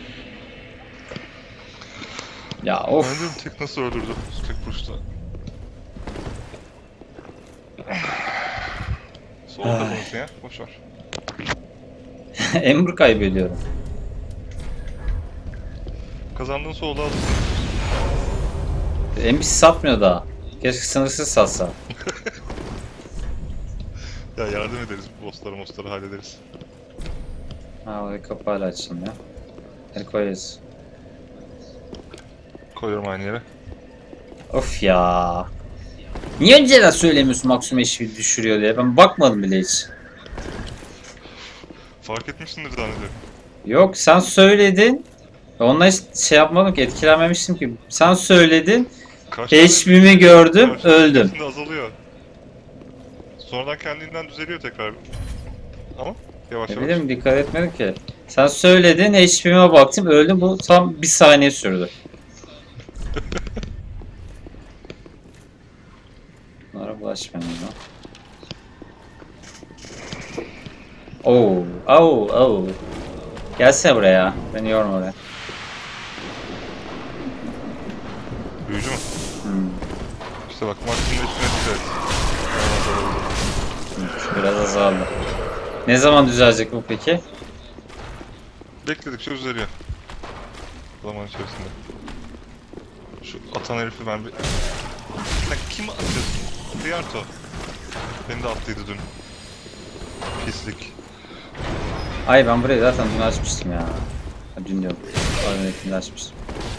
Ya Ben of. diyorum tek nasıl öldürdü? Tek vuruşta. Solda Ay. konuşsun ya. Boşver. Ember kaybediyorum. Kazandığın solda alırsın. Ember satmıyor daha. Keşke sınırsız satsa. Ya yardım ederiz. Bossları mostları hallederiz. Ha orayı kapı hala açılmıyor. El koyarız. Koyuyorum aynı yere. Of ya. Niye önceden söylemiyorsun maksimum H P düşürüyor diye? Ben bakmadım bile hiç. Fark etmişsindir zannediyorum. Yok sen söyledin. Onunla hiç şey yapmadım ki etkilenmemiştim ki. Sen söyledin. Kaç H P'mi gördüm karşılaşma öldüm. içerisinde azalıyor. Sonradan kendinden düzeliyor tekrar. Ama yavaş Ne yavaş. bileyim dikkat etmedim ki. Sen söyledin H P'me baktım öldüm. Bu tam bir saniye sürdü. Bunlara bulaşmayalım ya. Oo, oo, oo. Gelsene buraya. Beni yorma oraya. Büyücü mü? Hmm. İşte bak maksimum üstüne dikkat et. Ondan sonra olur. Biraz azaldı. Ne zaman düzelecek bu peki? Bekledikçe düzeliyor. Zaman içerisinde. Şu atan herifi ben bir... Sen kimi atıyorsun? Hıyarto. Beni de attıydı dün. Pislik. Ay ben burayı zaten dün açmıştım ya. Ha, dün diyorum. Öncekinde açmıştım.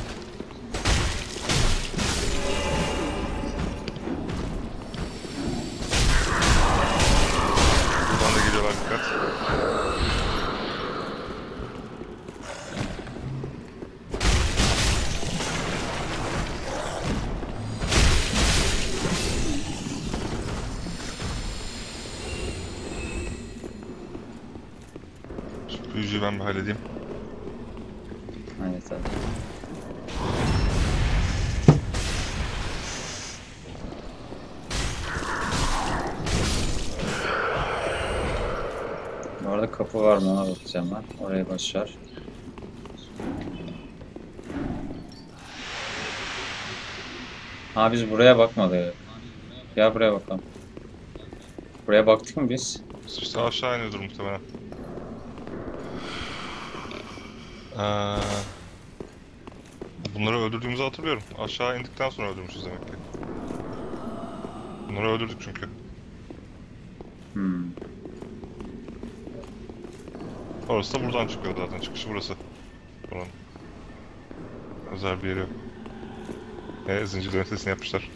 Buradan da geliyorlar dikkat. Şu büyücüyü ben bir halledeyim. Aynen tabii. Bu arada kapı var mı ona bakacağım ben. Oraya başlar. Ha biz buraya bakmadık. Ya buraya bakalım. Buraya baktık mı biz? İşte aşağı iniyordur muhtemelen. Ee, bunları öldürdüğümüzü hatırlıyorum. Aşağı indikten sonra öldürmüşüz demek ki. Bunları öldürdük çünkü. Hmm. Orası da buradan çıkıyor zaten. Çıkışı burası. Buranın. Özel bir yeri yok. E, zincirlerin sesini yapmışlar.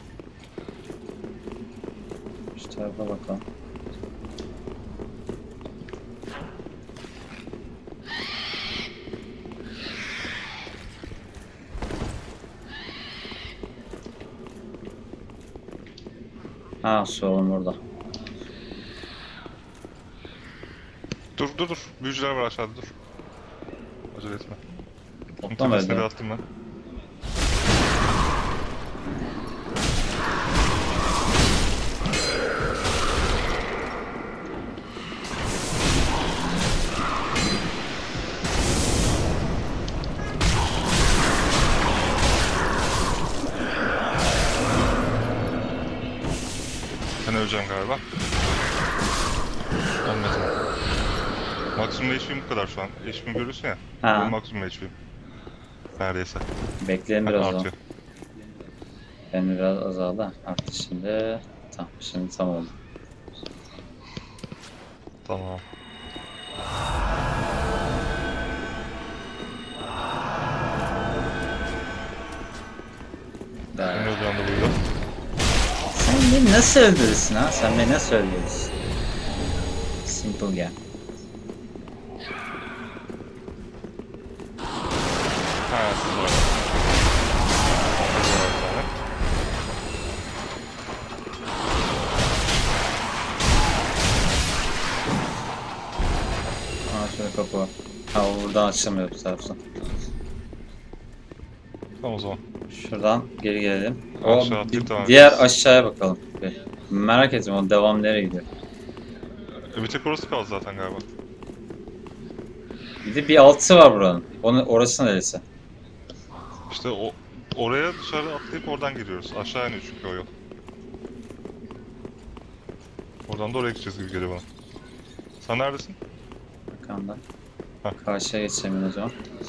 Şu tarafa bakalım. Ha su oğlum burada. Dur dur dur. Büyücüler var aşağıda, dur. Acele etme. Toplama Tepesine bir öyle. attım ben. Ben öleceğim galiba. Ölmedim. Maksimum H P'm bu kadar şu an. H P'mi görüyorsun ya. Ha. Benim maksimum H P'm. Neredeyse. Bekleyin Bak, biraz o. artıyor. Benim biraz azaldı. Arttı şimdi. Tamam, şimdi tam oldu. Tamam. Daha. Beni öldüren de buydu. Sen beni nasıl öldürürsün ha? Sen beni nasıl öldürürsün? Simple game. Ha, siz var. Siz var bir tane. Aa, şöyle kapı var. Ha, o buradan açılmıyor bu taraftan. Tamam o zaman. Şuradan geri gelelim. O Aşağı atlayıp di- devam diğer edeceğiz. aşağıya bakalım. Bir. Merak ettim, o devam nereye gidiyor? E, bir tek orası kaldı zaten galiba. Bir de bir altısı var buranın. Onu, orası neresi? İşte o oraya dışarı atlayıp oradan giriyoruz. Aşağı iniyor çünkü o yol. Oradan da oraya gideceğiz gibi geliyor bana. Sen neredesin? Arkanda. Heh. Karşıya geçeceğim o zaman.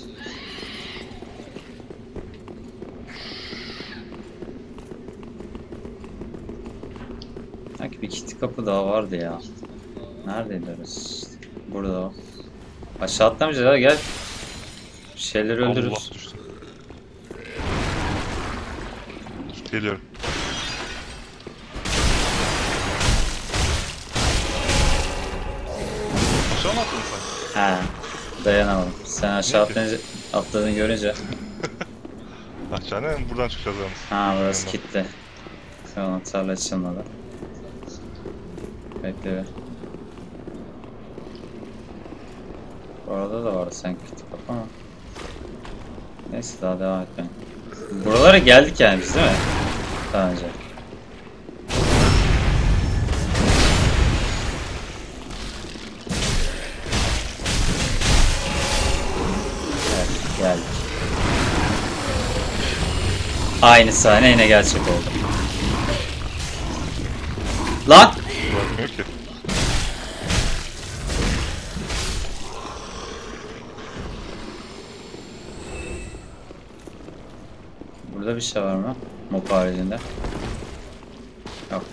Sanki bir kilitli kapı daha vardı ya. Neredeydi orası? Burada o. Aşağı atlamayacağız ya, gel. Bir şeyleri öldürürüz. Allah düştü. Dur, geliyorum. Aşağı mı atladın sen? He. Dayanamadım. Sen aşağı Niye ki? atlayınca, atladığını görünce. Aşağı ne? Buradan çıkacağız yalnız. Ha, burası Aynen. kilitli. Anahtarla açılmadı. Bekle bir. Orada da vardı sanki kilitli kapı ama. Neyse, daha devam etmeyin. Buralara geldik yani biz, değil mi? Daha önce. Evet, geldik. Aynı sahne yine gerçek oldu. Lan! Bırakmıyor ki. Burada bir şey var mı? Mop haricinde. Yok.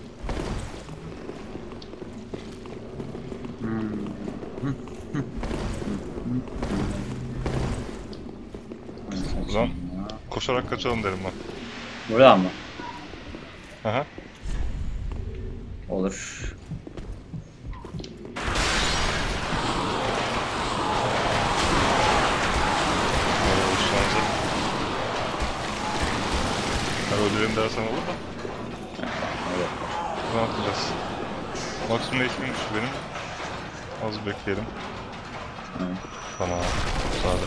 Hmm. Buradan koşarak kaçalım derim ben. Buradan mı? Aha. Olur. Böyle oluşlarınızı. Ben öldüreyim dersen olur da. Evet. Ne yapacağız? Maksimum H P'ymiş benim. Az bekleyelim. Evet. Tamam. Sağda.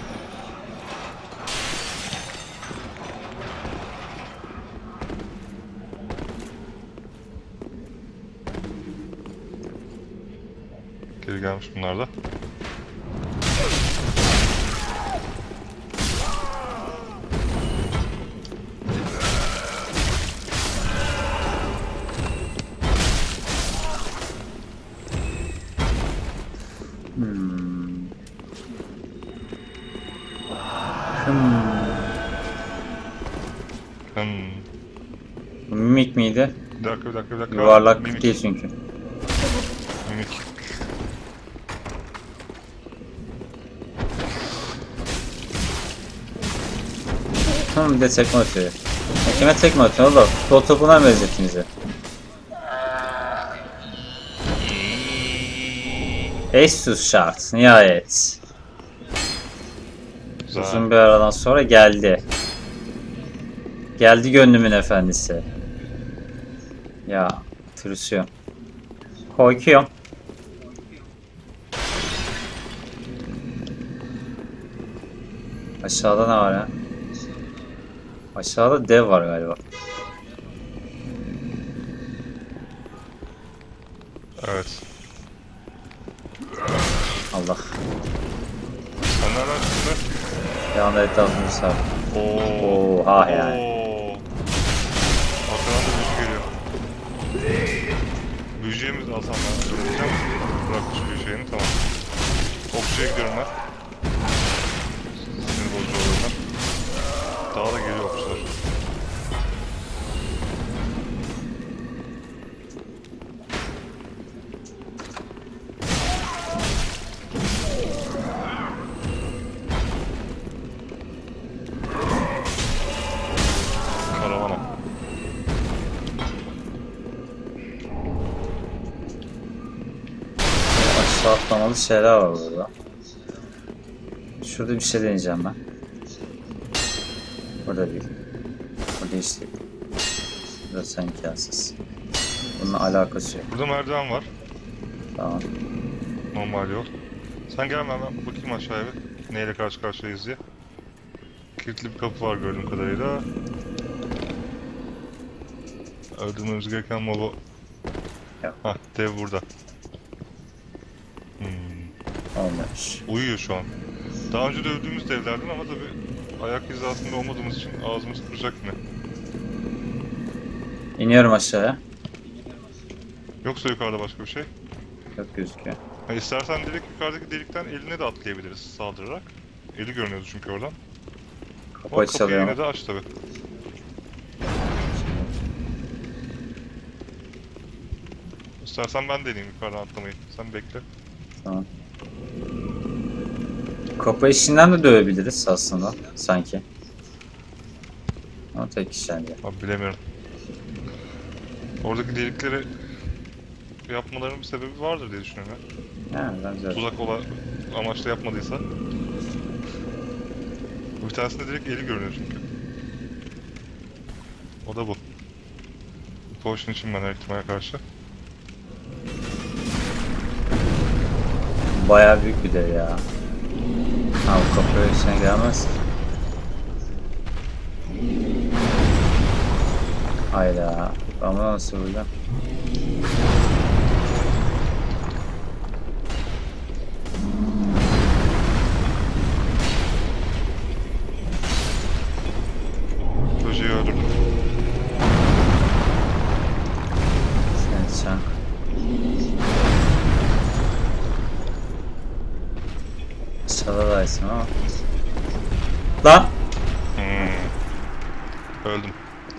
Geri gelmiş bunlar da. Hmm. Hmm. Hmm. Bu mimik miydi? Bir dakika bir dakika bir dakika. Yuvarlak Mimik. değil çünkü. Mimik. Tamam, bir de tekme atıyor. Ya kime tekme atıyor oğlum? Futbol topuna mı benzettiniz? Asus şart. Nihayet. Güzel. Uzun bir aradan sonra geldi. Geldi gönlümün efendisi. Ya, tırsıyorum. Korkuyorum. Aşağıda ne var ya? Aşağıda dev var galiba. Evet. Allah. Sen nereden çıktın? Bir anda etrafımızı sar. Oo. Oha yani. Oo. Arkadan da büyücü geliyor. Büyücüye mi alsam ben? Öğreteceğim. Bırakmış büyü şeyini, tamam. Okçuya gidiyorum ben. Sinir bozucu oluyorlar. Daha da geliyor okçular. Karavana. Aşağı atlamalı şeyler var burada. Şurada bir şey deneyeceğim ben. Burada değil. Burada hiç değil. Burası imkansız. Bununla alakası yok. Burada merdiven var. Tamam. Normal yol. Sen gelme, ben bakayım aşağıya bir. Neyle karşı karşıyayız diye. Kilitli bir kapı var gördüğüm kadarıyla. Öldürmemiz gereken mobu. Yok. Hah, dev burada. Hmm. Olmuş. Uyuyor şu an. Daha önce dövdüğümüz devlerden ama tabi ayak hizasında olmadığımız için ağzımız kuracak yine. İniyorum aşağıya. Yoksa yukarıda başka bir şey. Yok gözüküyor. Ha, istersen direkt yukarıdaki delikten eline de atlayabiliriz saldırarak. Eli görünüyordu çünkü oradan. Kapı Ama kapıyı açılıyor. yine de aç tabi. İstersen ben deneyeyim yukarıdan atlamayı. Sen bekle. Tamam. Kapı işinden de dövebiliriz aslında sanki. Ama tek kişi bence. Abi bilemiyorum. Oradaki delikleri yapmalarının bir sebebi vardır diye düşünüyorum ya. Yani bence öyle. Tuzak ola amaçla yapmadıysa. Bir tanesinde direkt eli görünüyor çünkü. O da bu. Potion için ben her ihtimale karşı. Bayağı büyük bir dev ya. Ha bu kapıya içine gelmez. Hayda. Ben bunu nasıl vuracağım? Böceği öldürdüm. Sen sen. Aşağıdaysın ama. Lan! Hmm. Öldüm.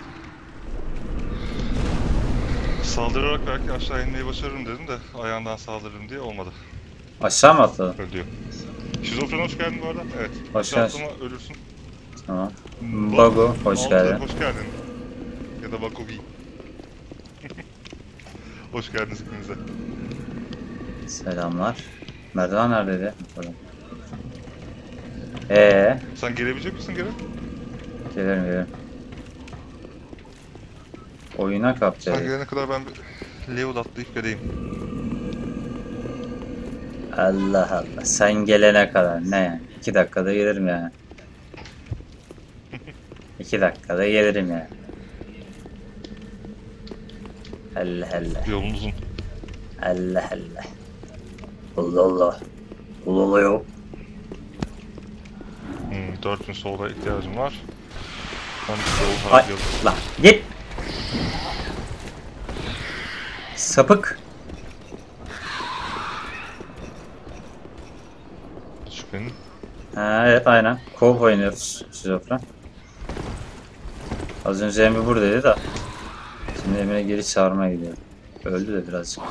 Saldırarak belki aşağı inmeyi başarırım dedim de ayağından saldırırım diye olmadı. Aşağı mı atladın? Öldü. Şizofren hoş geldin bu arada. Evet. Hoş Aşağı geldin. atlama ölürsün. Tamam. Bak- Bago hoş Altı, geldin. Hoş geldin. Ya da Bakovi. Hoş geldiniz hepinize. Selamlar. Merdiven neredeydi? Burada. Eee, Sen gelebilecek misin geri? gelirim gelirim. Oyuna Sen kaptı. gelene kadar ben bir level atlayıp geleyim. Allah Allah. Sen gelene kadar ne yani? İki dakikada gelirim yani. İki dakikada gelirim yani. Allah Allah. Yolun uzun. Allah Allah. Allah Allah. Allah Allah yok. Hmm, dört gün solda ihtiyacım var. Ben bir sol Ay harcayalım. lan git. Sapık. Şüphenin. Ha, evet aynen. Kov oynuyoruz şizofren. Az önce Emre buradaydı da. Şimdi Emre'ye geri çağırmaya gidiyor. Öldü de birazcık.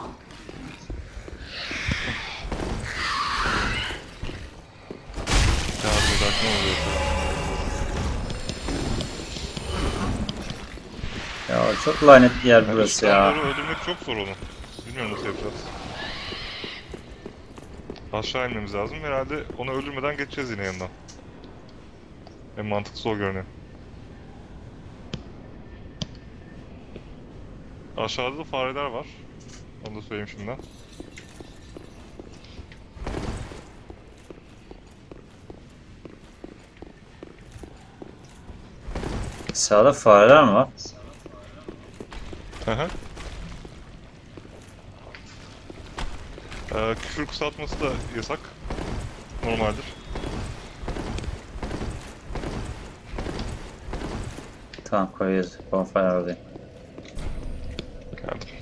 Yardım ederken oluyor. Ya çok lanet bir yer Yani burası ya. İspanyolları öldürmek çok zor onu. Bilmiyorum nasıl yapacağız. Aşağı inmemiz lazım. Herhalde onu öldürmeden geçeceğiz yine yanından. En mantıklısı o görünüyor. Aşağıda da fareler var. Onu da söyleyeyim şimdiden. Sağda fareler mi var? Hı hı. Ee, küfür kısaltması da yasak. Normaldir. Tamam koyuyoruz. Bonfire alayım. Geldim.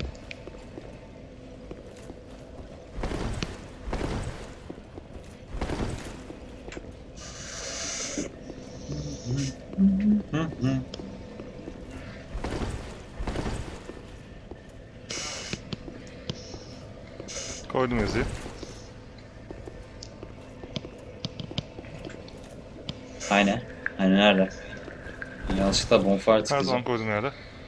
Koydum yazıyı. Aynen. Aynen nerede? Yanlışlıkla bonfire Her tıklayacağım. zaman koydum yerde.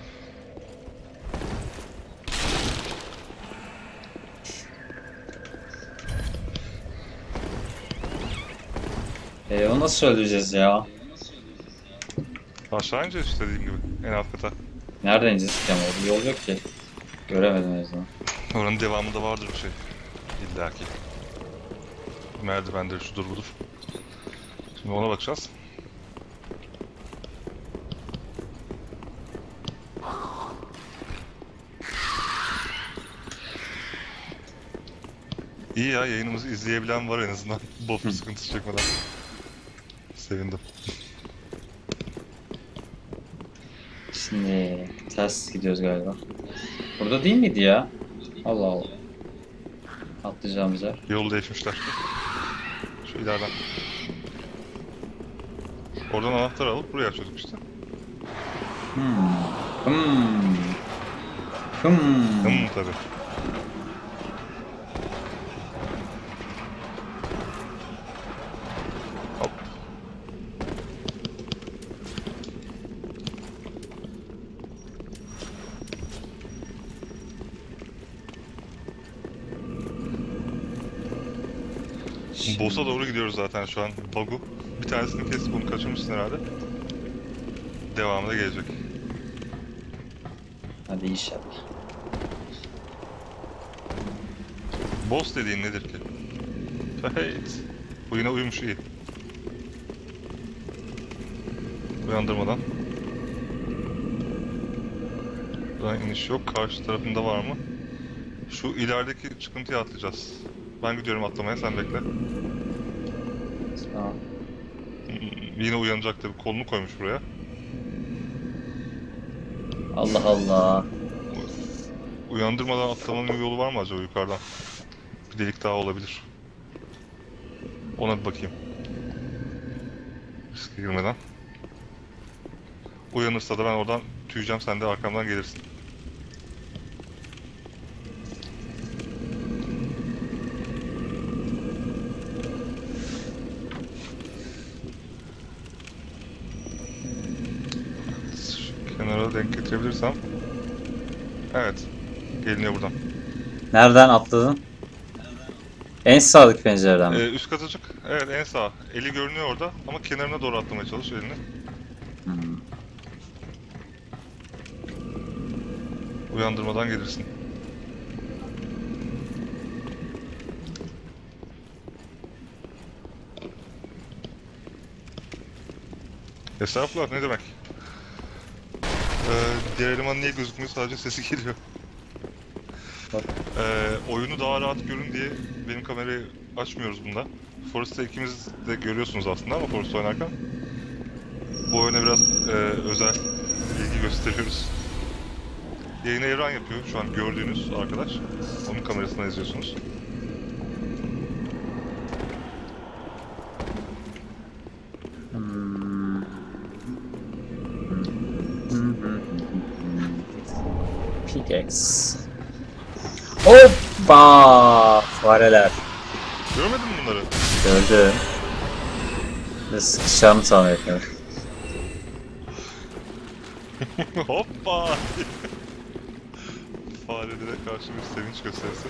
E, onu nasıl öldüreceğiz ya? Aşağı ineceğiz işte dediğim gibi. En alt kata. Nereden ineceğiz ki ama bir yol yok ki. Göremedim en azından. Oranın devamında vardır bir şey. İlla ki. Merdivendir, şudur budur. Şimdi ona bakacağız. İyi ya, yayınımızı izleyebilen var en azından. Bot sıkıntısı çekmeden. Sevindim. Şimdi ters gidiyoruz galiba. Burada değil miydi ya? Allah Allah. Atlayacağımız yer. Yolu değişmişler. Şu ileriden. Oradan anahtar alıp buraya açıyorduk işte. Hmm. Hmm. Hmm. Hmm tabii. Hop. Şimdi- Boss'a doğru gidiyoruz zaten şu an. Bagu. Bir tanesini kesip onu kaçırmışsın herhalde. Devamı da gelecek. Hadi inşallah. Boss dediğin nedir ki? Faheyt. Bu yine uyumuş iyi. Uyandırmadan. Buradan iniş yok. Karşı tarafında var mı? Şu ilerideki çıkıntıya atlayacağız. Ben gidiyorum atlamaya, sen bekle. Tamam. Hmm, Yine uyanacak tabii. Kolunu koymuş buraya. Allah Allah. Uyandırmadan atlamanın bir yolu var mı acaba yukarıdan? Bir delik daha olabilir. Ona bir bakayım. Riske girmeden. Uyanırsa da ben oradan tüyeceğim, sen de arkamdan gelirsin. Şu kenara denk getirebilirsem. Evet. Geliniyor buradan. Nereden atladın? En sağdaki pencereden mi? Ee, üst katacık. Evet, en sağ. Eli görünüyor orada ama kenarına doğru atlamaya çalış elini. Hmm. Uyandırmadan gelirsin. Estağfurullah, ne demek? Ee, diğer eleman niye gözükmüyor? Sadece sesi geliyor. Bak. Ee, oyunu daha rahat görün diye benim kamerayı açmıyoruz bunda. Forest'ta ikimiz de görüyorsunuz aslında ama Forest oynarken. Bu oyuna biraz e, özel ilgi gösteriyoruz. Yayını Evren yapıyor şu an gördüğünüz arkadaş. Onun kamerasından izliyorsunuz. Hmm. Pickaxe. Hoppa! Fareler. Görmedin mi bunları? Gördüm. Ve sıkışacağımı tahmin etmiyorum. Hoppa! Farelere karşı bir sevinç gösterisi.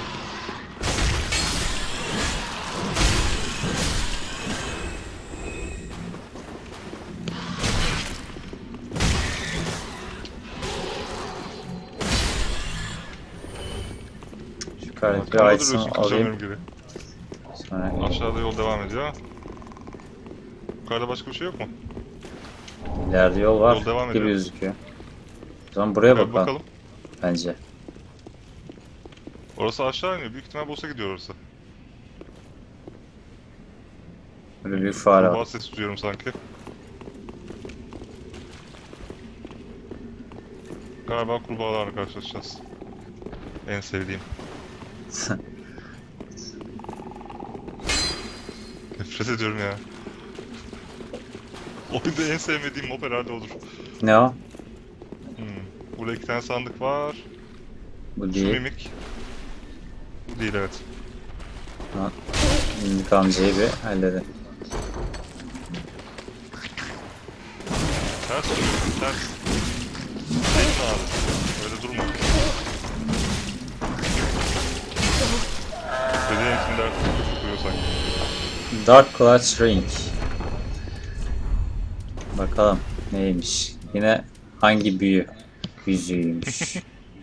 Yukarıdaki bir Arkamda item duruyorsun, alayım. kaçamıyorum gibi. Sonra Aşağıda yol devam ediyor. Yukarıda başka bir şey yok mu? İleride yol var Yol devam gibi ediyor. gözüküyor. O zaman buraya Gel bakalım, bakalım. bence. Orası aşağı iniyor. Büyük ihtimal boss'a gidiyor orası. Böyle büyük fare Kurbağa var. sesi duyuyorum sanki. Galiba kurbağalarla karşılaşacağız. En sevdiğim. Nefret ediyorum ya. Oyunda en sevmediğim mob herhalde olur. Ne o? Hmm. Burada iki tane sandık var. Bu Şu değil. mimik. Bu değil, evet. Ha. Mimik amcayı bir halledelim. Ters duruyor, ters. Çekme abi. Öyle durma. Dediğin için dert duruyor sanki. Dark Clutch Ring. Bakalım neymiş. Yine hangi büyü yüzüğüymüş.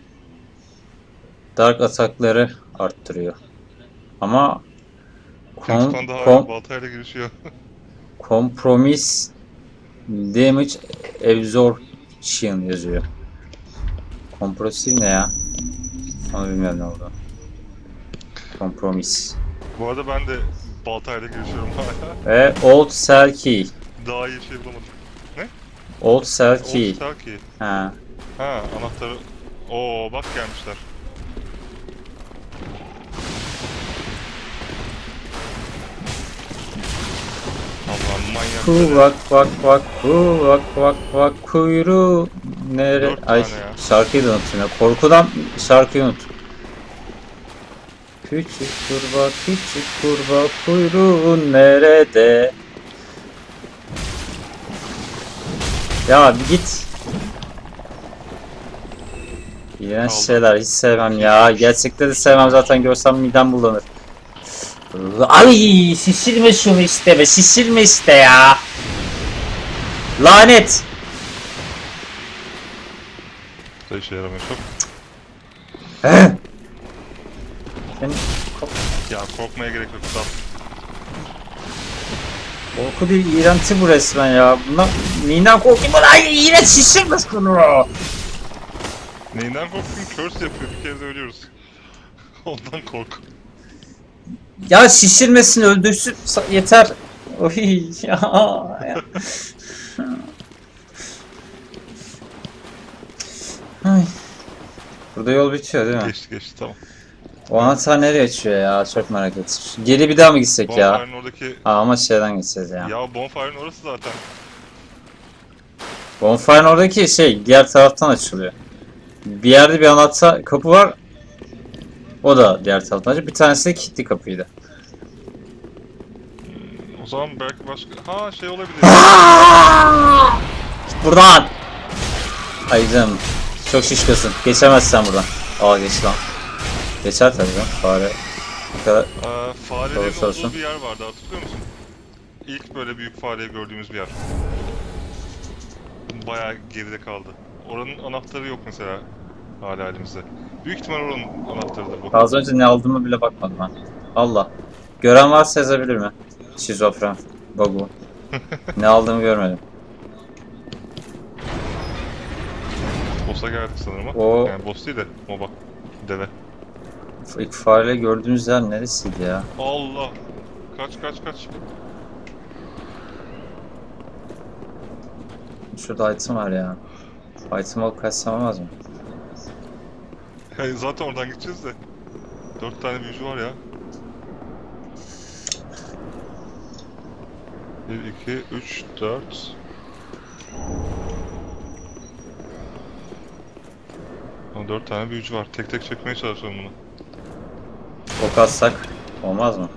Dark atakları arttırıyor. Ama kom, Kingston daha kom, baltayla girişiyor. kompromis damage absorption yazıyor. Kompresif ne ya? Onu bilmiyorum ne oldu. Kompromis. Bu arada ben de baltayla girişiyorum hala. Ve Old Cell Key. Daha iyi bir şey bulamadım. Old Cell Key. Old Cell Key. Ha. Ha, anahtarı. Oo, bak gelmişler. Allah'ım manyak. Ku bak bak bak ku bak bak bak kuyruğu nere? Dört Ay tane ya. şarkıyı da unuttum ya. Korkudan şarkıyı unuttum. Küçük kurbağa küçük kurbağa kuyruğun nerede? Ya bir git. İğrenç Kaldı. şeyler hiç sevmem ya. Gerçekten de sevmem, zaten görsem midem bulanır. Ay şişirme şunu işte be, şişirme işte ya. Lanet. Da işe yaramıyor çok. He? Sen Ya korkmaya gerek yok. Sağ. korku değil, iğrenti bu resmen ya. Bundan midem korkayım bana. Ay iğrenç, şişirme şunu. Neyinden korktun? Curse yapıyor. Bir kere de ölüyoruz. Ondan kork. Ya şişirmesin, öldürsün yeter. Oy ya. ya. Ay. Burada yol bitiyor değil mi? Geçti geçti, tamam. O anahtar nereye açıyor ya? Çok merak ettim. Geri bir daha mı gitsek ya? Bonfire'ın oradaki... Ha, ama şeyden gideceğiz ya. Ya Bonfire'ın orası zaten. Bonfire'ın oradaki şey diğer taraftan açılıyor. Bir yerde bir anahtar kapı var. O da diğer taraftan açılıyor. Bir tanesi de kilitli kapıydı. O zaman belki başka... Ha şey olabilir. Buradan! Ay canım. Çok şişkasın. Geçemezsen buradan. Aa geç lan. Geçer tabii lan. Fare. Bu kadar. Ee, farelerin Olursa olsun. olduğu bir yer vardı, hatırlıyor musun? İlk böyle büyük fareyi gördüğümüz bir yer. Bayağı geride kaldı. Oranın anahtarı yok mesela hala elimizde. Büyük ihtimal oranın anahtarıdır bu. Az önce ne aldığımı bile bakmadım ben. Allah. Gören varsa yazabilir mi? Şizofren. Babu. Ne aldığımı görmedim. Boss'a geldik sanırım ama. O- Yani boss değil de moba. Deve. İlk fareyle gördüğümüz yer neresiydi ya? Allah! Kaç kaç kaç. Şurada item var ya. Item alıp kaçsam olmaz mı? Yani zaten oradan gideceğiz de. Dört tane büyücü var ya. Bir, iki, üç, dört. Ama dört tane büyücü var. Tek tek çekmeye çalışıyorum bunu. Ok atsak olmaz mı?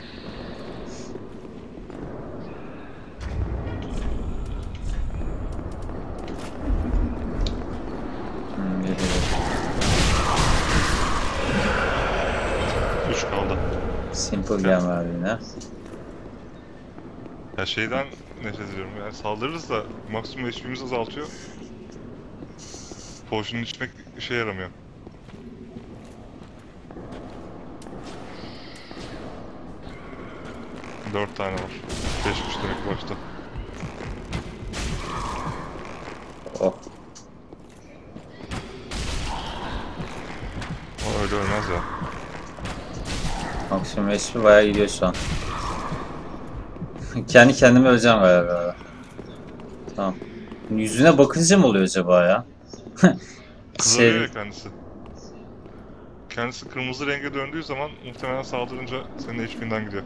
Hmm, geliyor. Üç kaldı. Simple game var yine. Ya şeyden nefret ediyorum. Yani saldırırız da maksimum H P'mizi azaltıyor. Potion'u içmek işe yaramıyor. Dört tane var. Beşmiş demek başta. Öyle ölmez ya. Maksimum H P bayağı gidiyor şu an. Kendi kendime öleceğim galiba. Tamam. Yüzüne bakınca mı oluyor acaba ya? Kızarıyor Şey, ya kendisi. Kendisi kırmızı renge döndüğü zaman muhtemelen saldırınca senin H P'nden gidiyor.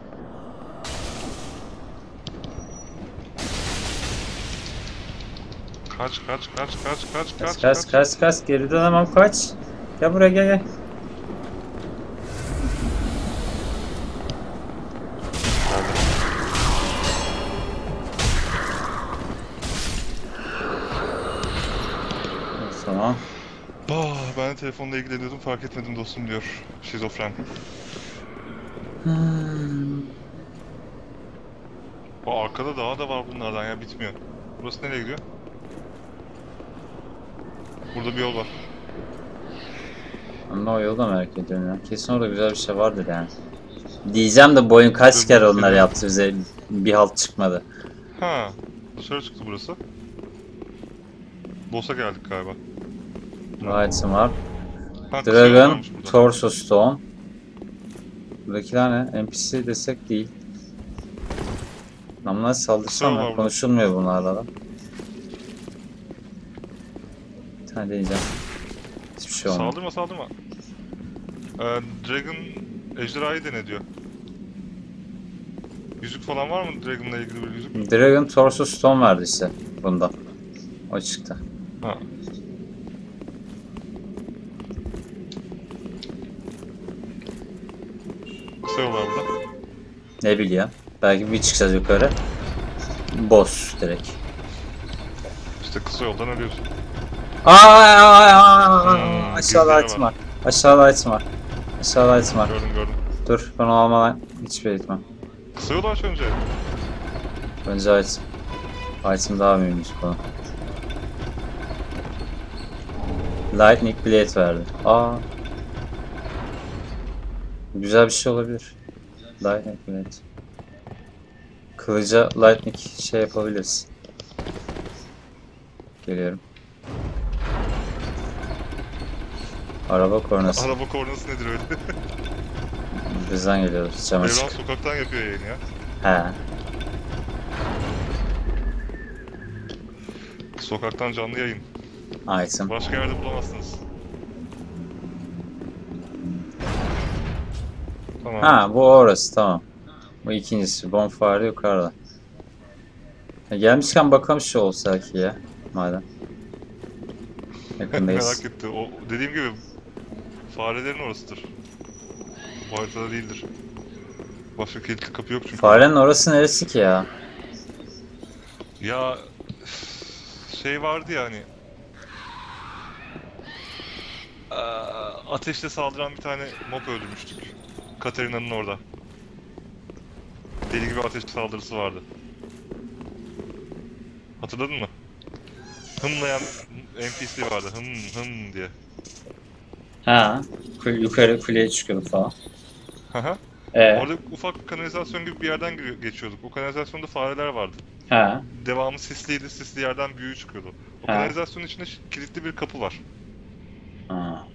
Kaç kaç kaç kaç kaç kaç kaç kaç kaç kaç geri dönemem kaç. Gel buraya gel gel. Tamam. Ah, ben de telefonla ilgileniyordum, fark etmedim dostum diyor. Şizofren. Hmm. O arkada daha da var bunlardan ya, bitmiyor. Burası nereye gidiyor? Burada bir yol var. Ben de o yolu da merak ediyorum ya. Kesin orada güzel bir şey vardır yani. Diyeceğim de boyun kaç kere onlar yaptı bize, bir halt çıkmadı. Ha, dışarı çıktı burası. Boss'a geldik galiba. Item var. Ha, kısa yol Dragon, varmış burada. Torso Stone. Buradakiler ne? N P C desek değil. Namına saldırsam Kısa mı? var Konuşulmuyor bunlarla da. Bir tane deneyeceğim. Hiçbir şey olmuyor. Saldırma saldırma. Ee, Dragon ejderhayı dene diyor. Yüzük falan var mı Dragon'la ilgili bir yüzük? Dragon Torso Stone verdi işte bunda. O çıktı. Ha. Kısa yol var burada. Ne bileyim. Belki bir çıkacağız yukarı. Boss direkt. İşte kısa yoldan ölüyorsun. Ay ay ay. Hmm, Aşağıda gizleri item var. var. Aşağıda item var. Aşağıda item var. Gördüm gördüm. Dur ben onu almadan hiçbir yere gitmem. Kısa yolu aç önce. Önce item. Item daha mühimmiş bana. Lightning Blade verdi. Aa. Güzel bir şey olabilir. Lightning Blade. Kılıca Lightning şey yapabiliriz. Geliyorum. Araba kornası. Araba kornası nedir öyle? Bizden geliyoruz. Cam Evren açık. sokaktan yapıyor yayını ya. He. Sokaktan canlı yayın. Item. Başka yerde bulamazsınız. Tamam. Ha bu orası tamam. Bu ikincisi. Bonfire yukarıda. Ya gelmişken bakalım şu olsa ki ya. Madem. Yakındayız. Merak etti. O dediğim gibi farelerin orasıdır. Bu haritada değildir. Başka kilitli kapı yok çünkü. Farenin orası neresi ki ya? Ya şey vardı ya hani Aa, ateşle saldıran bir tane mob öldürmüştük. Katarina'nın orada. Deli gibi ateş saldırısı vardı. Hatırladın mı? Hımlayan N P C vardı. Hım hım diye. Ha. Kul yukarı kuleye çıkıyorduk falan. Haha. Ee, Orada ufak kanalizasyon gibi bir yerden giriyor- geçiyorduk. O kanalizasyonda fareler vardı. ha. Devamı sisliydi. Sisli yerden büyü çıkıyordu. O Ha. kanalizasyonun içinde ş- kilitli bir kapı var. Ha.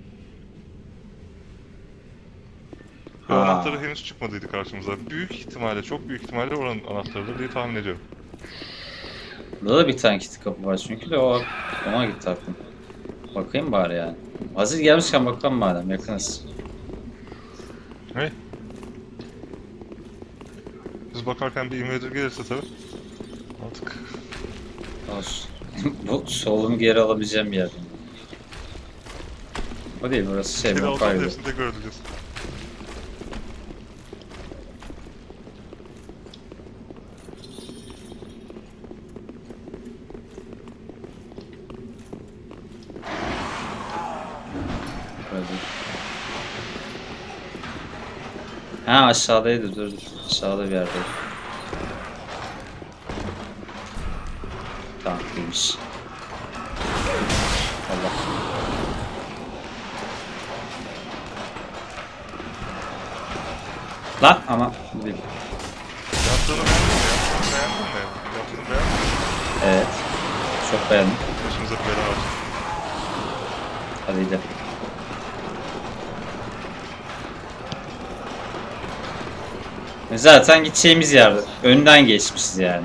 Ve Ha. anahtarı henüz çıkmadıydı karşımıza. Büyük ihtimalle, çok büyük ihtimalle oranın anahtarıdır diye tahmin ediyorum. Burada da bir tane kilitli kapı var çünkü de o ona gitti aklım. Bakayım bari yani. Hazır gelmişken bakalım madem yakınız. Hey. Biz bakarken bir invader gelirse tabii. Artık. Olsun. Bu solumu geri alabileceğim bir yer. O değil burası şey Geri mi? alacağız, hepsini tekrar ödeyeceğiz. Ha aşağıdaydı dur dur. Aşağıda bir yerde. Tamam değilmiş. Allah. Lan ama bu değil. Yaptığını beğendin mi? Yaptığını beğendin mi? Yaptığını beğendin mi? Evet. Çok beğendim. Başımıza bir bela var. Hadi gidelim. Zaten gideceğimiz yerde. Önden geçmişiz yani.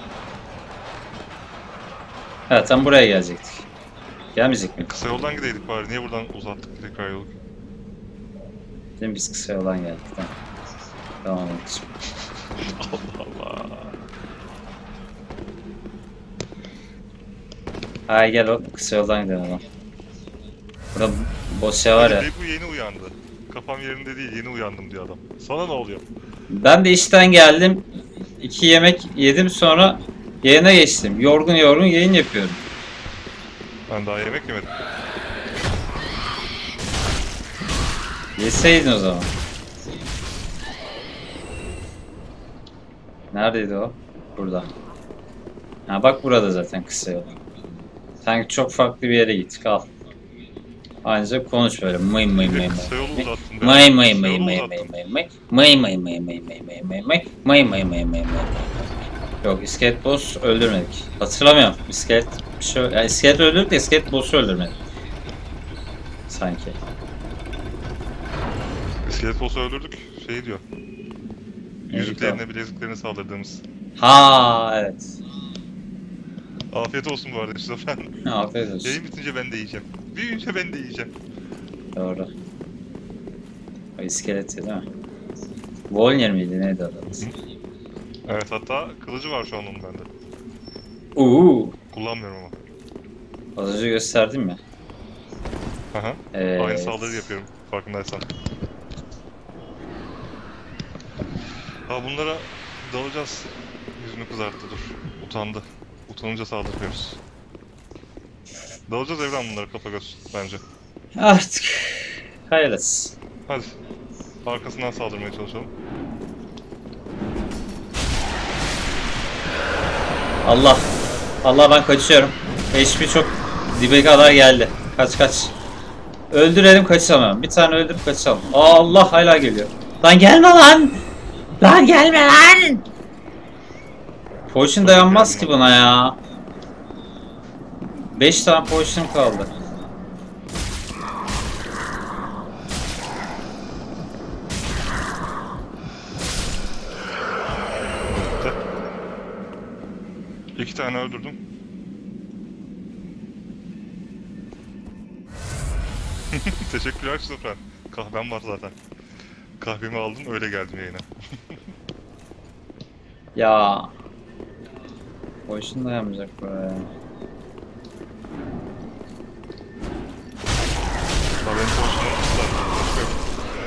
Zaten buraya gelecektik. Gelmeyecek mi? Kısa yoldan gideydik bari. Niye buradan uzattık tekrar yolu? Değil mi? Biz kısa yoldan geldik. Tamam. Tamam. Umut'cum. Allah Allah. Hay gel o kısa yoldan gidelim adam. Burada boş yer var ya. Bu yeni uyandı. Kafam yerinde değil, yeni uyandım diyor adam. Sana ne oluyor? Ben de işten geldim. İki yemek yedim sonra yayına geçtim. Yorgun yorgun yayın yapıyorum. Ben daha yemek yemedim. Yeseydin o zaman. Neredeydi o? Burada. Ha bak burada zaten kısa yol. Sanki çok farklı bir yere git. Kal. Ancak konuş böyle mıy mıy mıy mıy. Kısa yolu uzattın. be. Mıy mıy Kısa mıy yolu mıy uzattın. mıy mıy mıy mıy mıy mıy mıy mıy mıy mıy mıy mıy mıy mıy mıy. Yok iskelet boss öldürmedik. Hatırlamıyorum. İskelet bir şey yani iskelet öldürdük de iskelet boss'u öldürmedik. Sanki. İskelet boss'u öldürdük. Şey diyor. o? Yüzüklerine, bileziklerine saldırdığımız. Ha evet. Afiyet olsun bu arada işte ben. Afiyet olsun. Yayın bitince ben de yiyeceğim. Büyüyünce ben de yiyeceğim. Doğru. O iskeleti değil mi? Volnir miydi neydi adı? Evet, hatta kılıcı var şu an onun bende. Uuu. Kullanmıyorum ama. Az önce gösterdim mi? Aha. Evet. Aynı saldırı yapıyorum farkındaysan. Ha bunlara dalacağız. Yüzünü kızarttı dur. Utandı. Utanınca saldırmıyoruz. Dalacağız Evren bunlara kafa göz bence. Artık. Hayırlısı. Hadi. Arkasından saldırmaya çalışalım. Allah. Allah ben kaçıyorum. H P çok dibe kadar geldi. Kaç kaç. Öldürelim kaçamam. Bir tane öldürüp kaçalım. Aa, Allah hala geliyor. Lan gelme lan. Lan gelme lan. Potion dayanmaz ki buna ya. beş tane potion kaldı. Bitti. İki tane öldürdüm. Teşekkürler Şoför. Kahvem var zaten. Kahvemi aldım öyle geldim yayına. Ya. Potion dayanmayacak buraya. Ya benim potionlarım ıslar. Başka yok.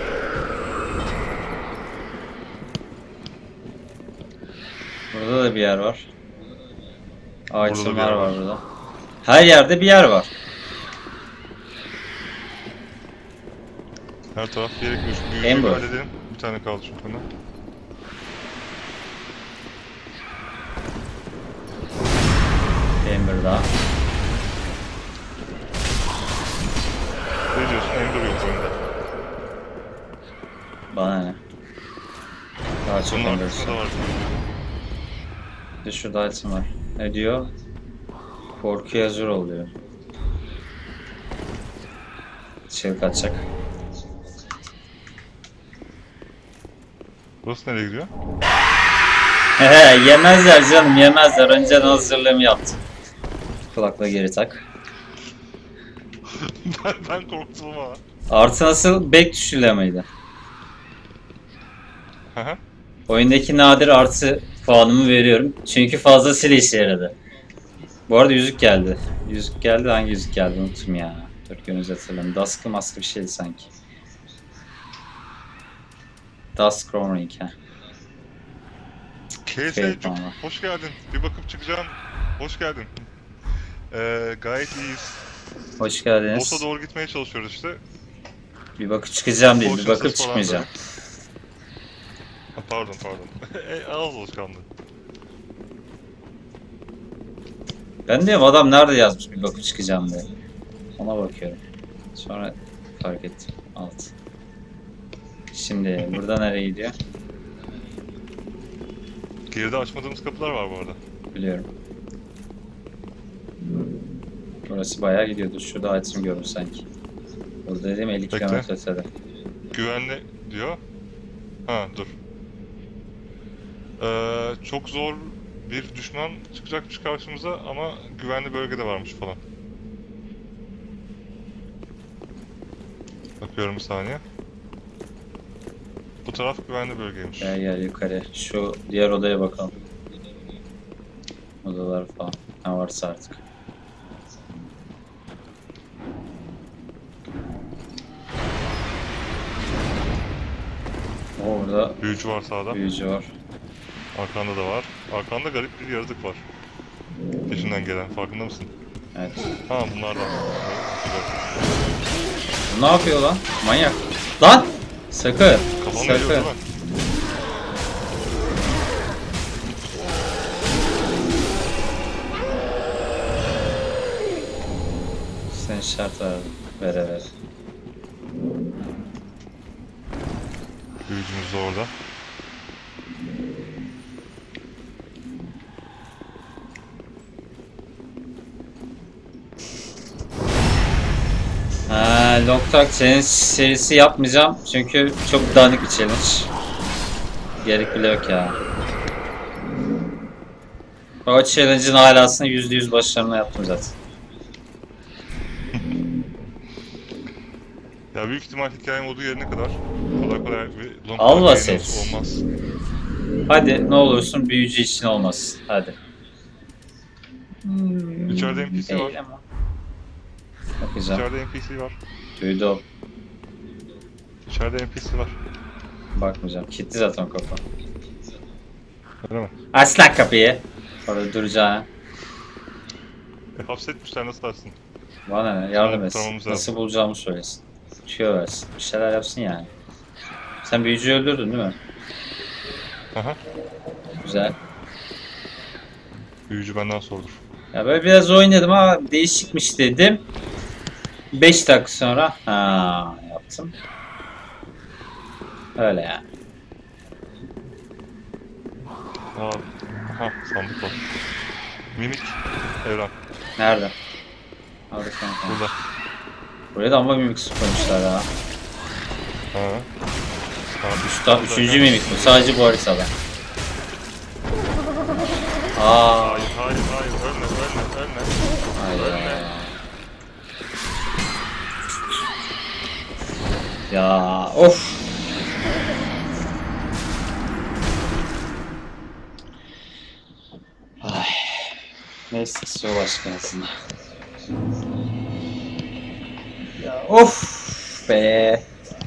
Burada da bir yer var. Burada da bir Itemlar yer var var. burada. Her yerde bir yer var. Her taraf gerekiyor. Şu büyücüyü Amber. halledelim. Bir tane kaldı çünkü bunda. Amber daha. Ne diyorsun? Ender yok oyunda. Bana ne? Daha çok Bunun Amber arkasında da var. var. Bir de şurada item var. Ne diyor? Korku yazır oluyor. Çığlık atacak. Burası nereye gidiyor? Hehe yemezler canım yemezler. Önceden hazırlığımı yaptım. Kulaklığı geri tak. ben, ben korktum ama. Artı nasıl? Back tuşuyla mıydı? Hı hı. Oyundaki nadir artı puanımı veriyorum. Çünkü fazlasıyla işe yaradı. Bu arada yüzük geldi. Yüzük geldi. Hangi yüzük geldi unuttum ya. Dur gününüzü hatırlamıyorum. Dusk'ı maskı bir şeydi sanki. Dusk Chrome ha. K S Şey, çok tamam. hoş geldin. Bir bakıp çıkacağım. Hoş geldin. Ee, gayet iyiyiz. Hoş geldiniz. Boss'a doğru gitmeye çalışıyoruz işte. Bir bakıp çıkacağım değil. Bir Potionsuz bakıp falan çıkmayacağım. Ha, pardon pardon. e, ağız alışkanlığı. Ben diyorum adam nerede yazmış bir bakıp çıkacağım diye. Ona bakıyorum. Sonra fark ettim. Alt. Şimdi burada nereye gidiyor? Geride açmadığımız kapılar var bu arada. Biliyorum. Burası bayağı gidiyordu. Şurada item gördüm sanki. Burada dediğim elli Bekle. kilometre ötede. Güvenli diyor. Ha dur. Ee, çok zor bir düşman çıkacakmış karşımıza ama güvenli bölgede varmış falan. Bakıyorum bir saniye. Bu taraf güvenli bölgeymiş. Gel gel yukarı. Şu diğer odaya bakalım. Odalar falan. Ne varsa artık. Orada Büyücü var sağda. büyücü var. Arkanda da var. Arkanda garip bir yaratık var. Peşinden gelen. Farkında mısın? Evet. Ha bunlardan. Bu ne yapıyor lan? Manyak. Lan! Sakın. Kafam geliyor Sakın. değil mi? Sen şart ver. Vere ver. Büyücümüz de orada. Ha, Locktalk challenge serisi yapmayacağım çünkü çok dağınık bir challenge. Gerek bile yok ya. O challenge'ın alasını yüzde yüz başlarına yaptım zaten. Ya büyük ihtimal hikaye modu yerine kadar kolay kolay bir long Alva yayınımız ses. olmaz. Hadi ne olursun büyücü için olmasın. Hadi. İçeride N P C var. Değil ama. Bakacağım. İçeride N P C var. Duydum. İçeride N P C var. Bakmayacağım. Kilitli zaten o kapı. Öyle mi? Aç lan kapıyı. Orada duracağına. E, hapsetmişler nasıl açsın? Bana ne? Yardım etsin. Tamamız Nasıl lazım. bulacağımı söylesin. Tüyo versin. Bir şeyler yapsın yani. Sen büyücüyü öldürdün değil mi? Aha. Güzel. Büyücü benden sordur. Ya böyle biraz oynadım ama değişikmiş dedim. beş dakika sonra ha yaptım. Öyle yani. Aa, aha sandık var. Mimik. Evren. Nerede? Aldık kanka. Burada. Buraya da ama mimik koymuşlar ha. Ha. Ha, Üsta, üçüncü mimik bu. Sadece bu haritada. Aa. Hayır hayır hayır ölme ölme ölme. Ay ya. Ya of. Ay. Neyse su başka aslında. Ya of be.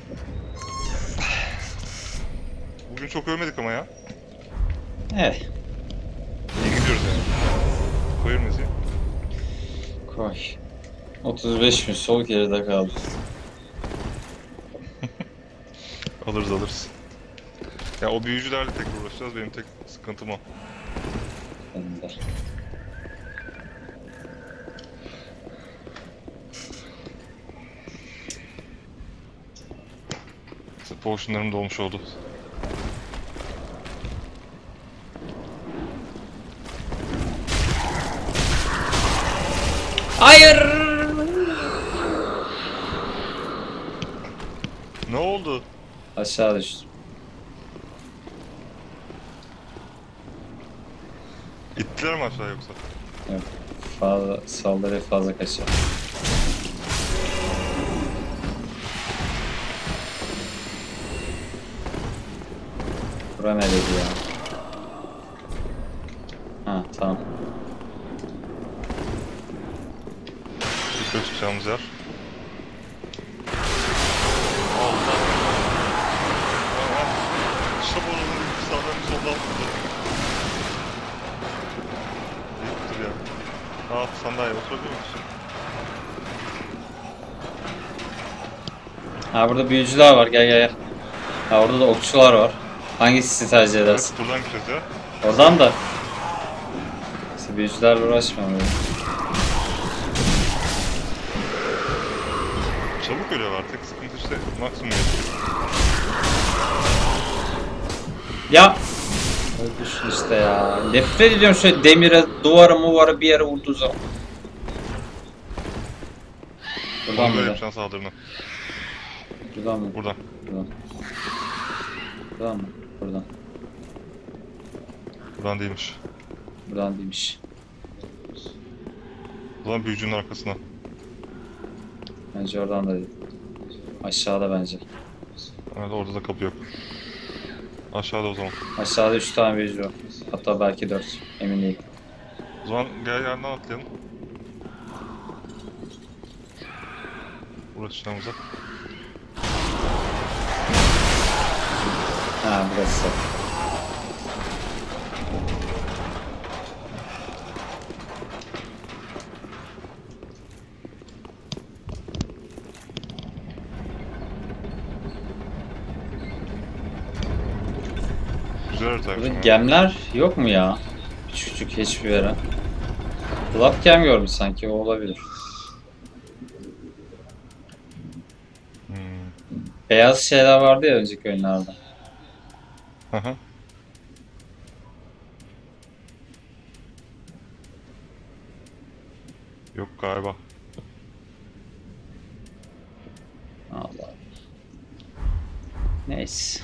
Bugün çok ölmedik ama ya. Evet. İyi gidiyoruz yani. Koyur müziği. Koy. otuz beş bin sol geride kaldı. Alırız alırız. Ya o büyücülerle tek uğraşacağız. Benim tek sıkıntım o. Ben de. Potionlarım dolmuş oldu. Hayır. Ne oldu? Aşağı düştüm. İttiler mi aşağı yoksa? Yok. Fazla saldırıya fazla kaçıyor. Bura nereydi ya? Ha tamam. Yukarı çıkacağımız yer. Allah. Aha. Şabolunun bir sağdan bir soldan vurdu. Yıktır ya. Rahat sandalye oturabiliyor musun? Ha burada büyücüler var gel gel gel. Ha orada da okçular var. Hangisini tercih edersin? Evet, buradan gideceğiz ya. Oradan da. İşte büyücülerle uğraşmam böyle. Çabuk ölüyor artık. Sıkıntı işte maksimum yaşıyor. Ya! Öldürsün işte ya. Nefret ediyorum şöyle demire, duvara, muvara bir yere vurduğu zaman. Buradan Onu böyle mı? yapacaksın saldırını. Buradan mı? Buradan. Buradan. Buradan mı? Buradan. Buradan değilmiş. Buradan değilmiş. O zaman büyücünün arkasına. Bence oradan da değil. Aşağıda bence. Evet, orada da kapı yok. Aşağıda o zaman. Aşağıda üç tane büyücü var. Hatta belki dört. Emin değilim. O zaman gel yerden atlayalım. Uğraşacağımıza. Ha burası. Güzel haritaymış Burada ama. gemler yok mu ya? Küçük küçük hiçbir yere. Blood gem görmüş sanki, o olabilir. Hmm. Beyaz şeyler vardı ya önceki oyunlarda. Hı hı. Yok galiba. Allah. Neyse.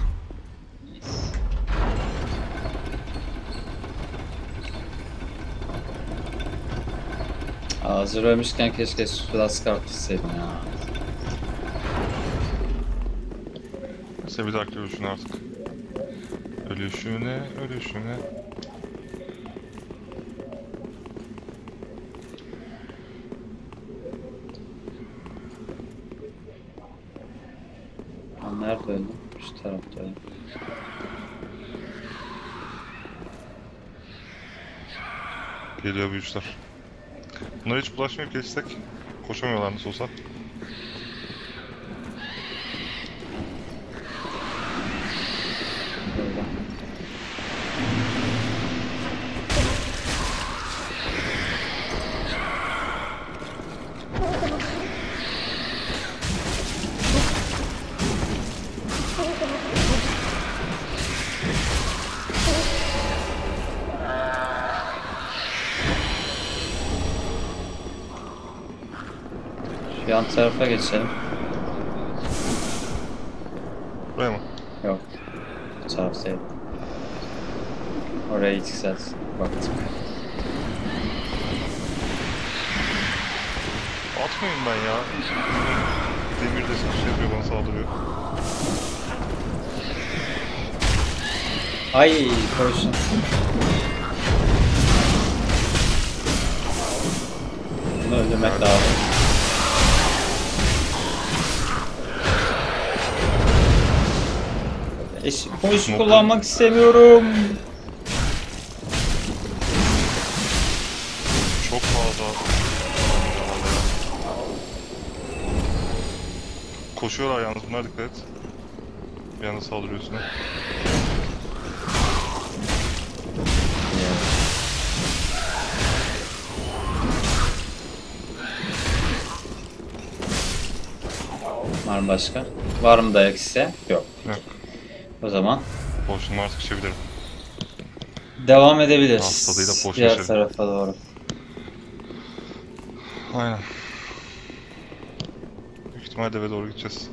Aa, hazır ölmüşken keşke Plus kart tutsaydım ya. Neyse bir dakika ölüşüne artık. Ölüşüne, ölüşüne. Ben nerede öldüm? Şu tarafta öldüm. Geliyor büyücüler. Bunlara hiç bulaşmayıp geçsek koşamıyorlar nasıl olsa. Burada. Şu yan tarafa geçelim. Buraya mı? Yok. Bu taraftaydı. Oraya gittik zaten. Baktık. Atmayayım ben ya. Demir de şey yapıyor, bana saldırıyor. Ay koşun. Bunu öldürmek lazım. Eş, boş kullanmak istemiyorum. Çok fazla. Koşuyorlar yalnız, bunlar dikkat et. Bir anda saldırıyor üstüne. Var mı başka? Var mı dayak ise? Yok. Yok. O zaman Boşluğumu artık içebilirim. devam edebiliriz. Hastalığıyla boş Diğer geçelim. tarafa doğru. Aynen. Büyük ihtimalle eve doğru gideceğiz.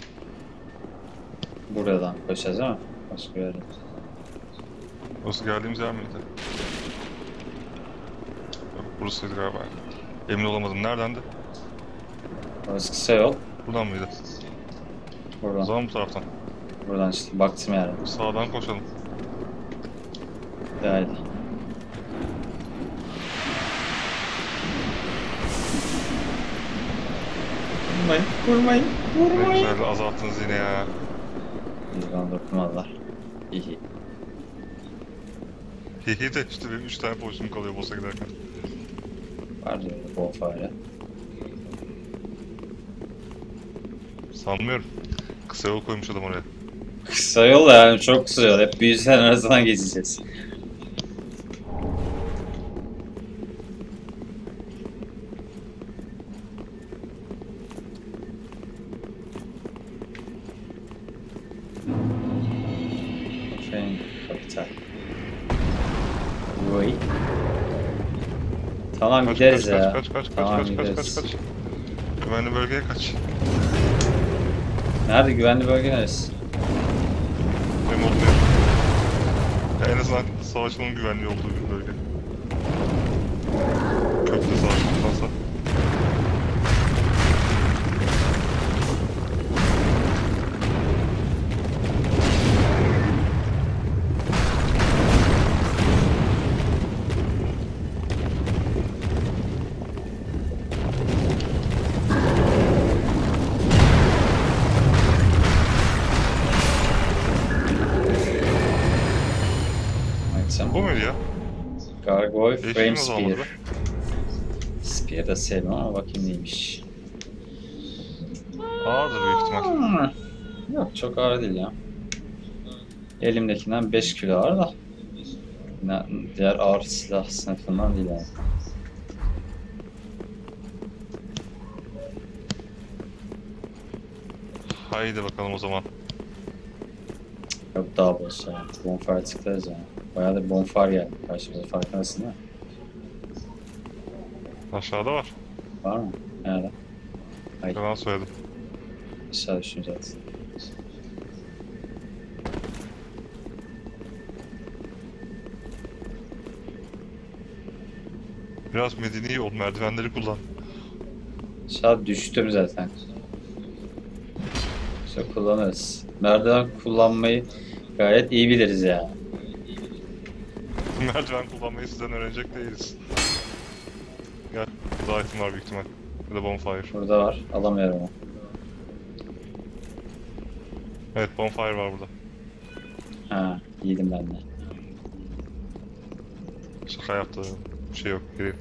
Buradan koşacağız değil mi? Başka bir yere. Burası geldiğimiz yer miydi? Yok, burasıydı galiba. Emin olamadım. Neredendi? Orası kısa yol. Buradan mıydı? O Buradan. zaman bu taraftan. Buradan işte baktım yani. Sağdan koşalım. Haydi. Vurmayın, vurmayın, Ne vurmayın. güzel azalttınız yine ya. Bizden dokunmadılar. İyi. Hihi de işte benim üç tane pozisyonum kalıyor boss'a giderken. Vardı öyle bol fare. Sanmıyorum. Kısa yol koymuş adam oraya. Kısa yol da yani çok kısa yol. Hep büyüsen arasından geçeceğiz. Train kapital. Vay. Tamam Kaç gideriz kaç, ya. kaç kaç kaç Tamam kaç kaç kaç gideriz. kaç kaç. Güvenli bölgeye kaç. Nerede güvenli bölge neresi? Benim oldum ya. En azından savaşmanın güvenli olduğu bir bölge. Köprü savaşmaktansa. Bu muydu ya? Gargoyle Değişti Frame mi o zaman Spear. burada? Spear da sevmem ama bakayım neymiş. Ağırdır büyük ihtimal. Hmm. Yok çok ağır değil ya. Elimdekinden beş kilo ağır da. Ne- Diğer ağır silah sınıfından değil yani. Haydi bakalım o zaman. Yok daha boş ya. Bonfire tıklarız yani. Bayağı da bonfire geldi karşımıza, farkındasın değil mi? Aşağıda var. Var mı? Nerede? Hayır. Ben söyledim. Aşağı düşüneceğiz. Biraz medeni ol, merdivenleri kullan. Aşağı düştüm zaten. İşte kullanırız. Merdiven kullanmayı gayet iyi biliriz yani. Merdiven kullanmayı sizden öğrenecek değiliz. Gel, burada item var büyük ihtimal. Bir de bonfire. Burada var. Alamıyorum onu. Evet, bonfire var burada. Ha, yedim ben de. Şaka yaptı. Bir şey yok, gireyim.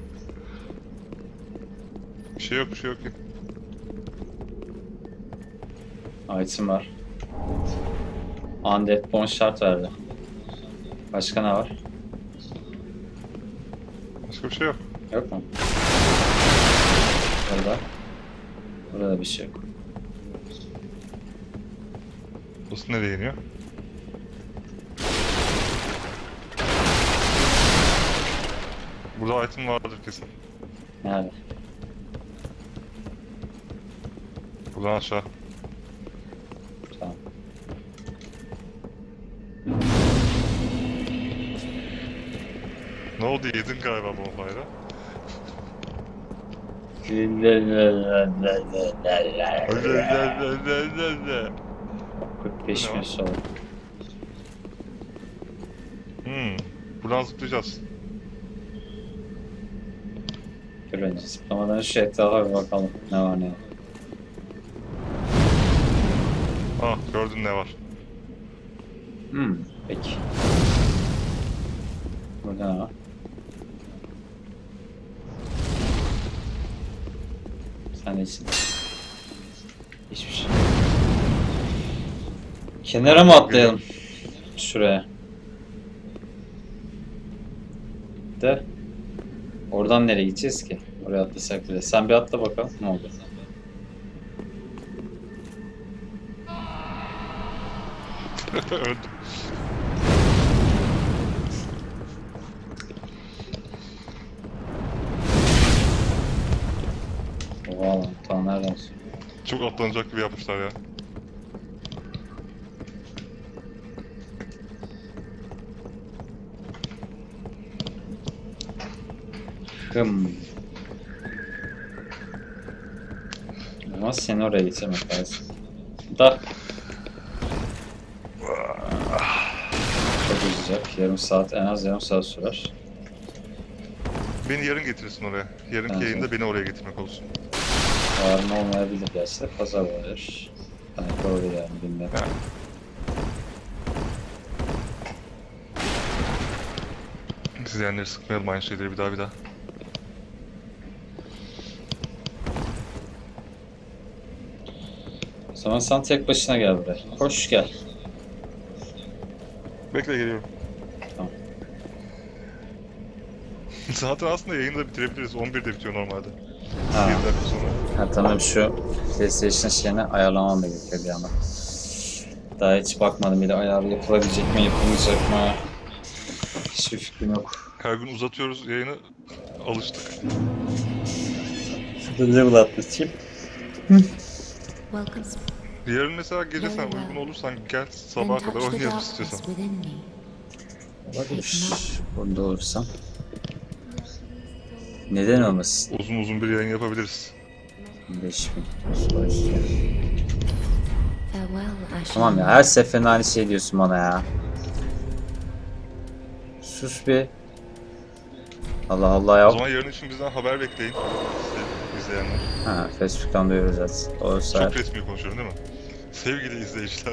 Bir şey yok, bir şey yok ki. Item var. Undead Bone Shard verdi. Başka ne var? Başka bir şey yok. Yok mu? Burada. Burada bir şey yok. Burası nereye iniyor? Burada item vardır kesin. Nerede? Buradan aşağı. Tamam. Ne oldu, yedin galiba bonfire'a? kırk beş bin sonra. Hmm, buradan zıplayacağız. Dur önce zıplamadan şu etrafa bir bakalım. Ne var ne yok. Ah, gördün ne var. Hmm, peki. Burada ne var? Sen de için. Hiçbir şey. Kenara mı atlayalım? Şuraya. De. Oradan nereye gideceğiz ki? Oraya atlasak bile. Sen bir atla bakalım ne oldu? Öldüm. Oha lan, ta nereden? Çok atlanacak gibi yapmışlar ya. Hım. Ama seni oraya getirmek lazım. Da. Çok uzayacak. Yarım saat, en az yarım saat sürer. Beni yarın getirsin oraya. Yarınki Evet. yayında beni oraya getirmek olsun. Yarın olmayabilir gerçi de pazar olabilir. Belki orada yani bilmiyorum. Ha. İzleyenleri sıkmayalım aynı şeyleri bir daha bir daha. O zaman sen tek başına gel buraya. Koş gel. Bekle, geliyorum. Tamam. Zaten aslında yayını da bitirebiliriz. on birde bitiyor normalde. Ha. yedi dakika sonra. Ha tamam, şu PlayStation şeyini ayarlamam da gerekiyor bir yandan. Daha hiç bakmadım bile, ayarı yapılabilecek mi yapılmayacak mı? Hiçbir fikrim yok. Her gün uzatıyoruz yayını. Alıştık. Şurada level atlatayım. Welcome. Yarın mesela gece sen Very well. uygun olursan gel Then sabaha kadar touch the oynayalım darkness istiyorsan. within me. Olabilir. Burada olursam. Neden olmasın? Uzun uzun bir yayın yapabiliriz. beş bin. Soru istiyor. Farewell, Ashen Tamam ya, One. her seferinde aynı şey diyorsun bana ya. Sus bir. Allah Allah O ya. zaman yarın için bizden haber bekleyin. Size izleyenler. Ha, Facebook'tan duyuyoruz zaten. Olursa Çok resmi konuşuyorum değil mi? Sevgili izleyiciler.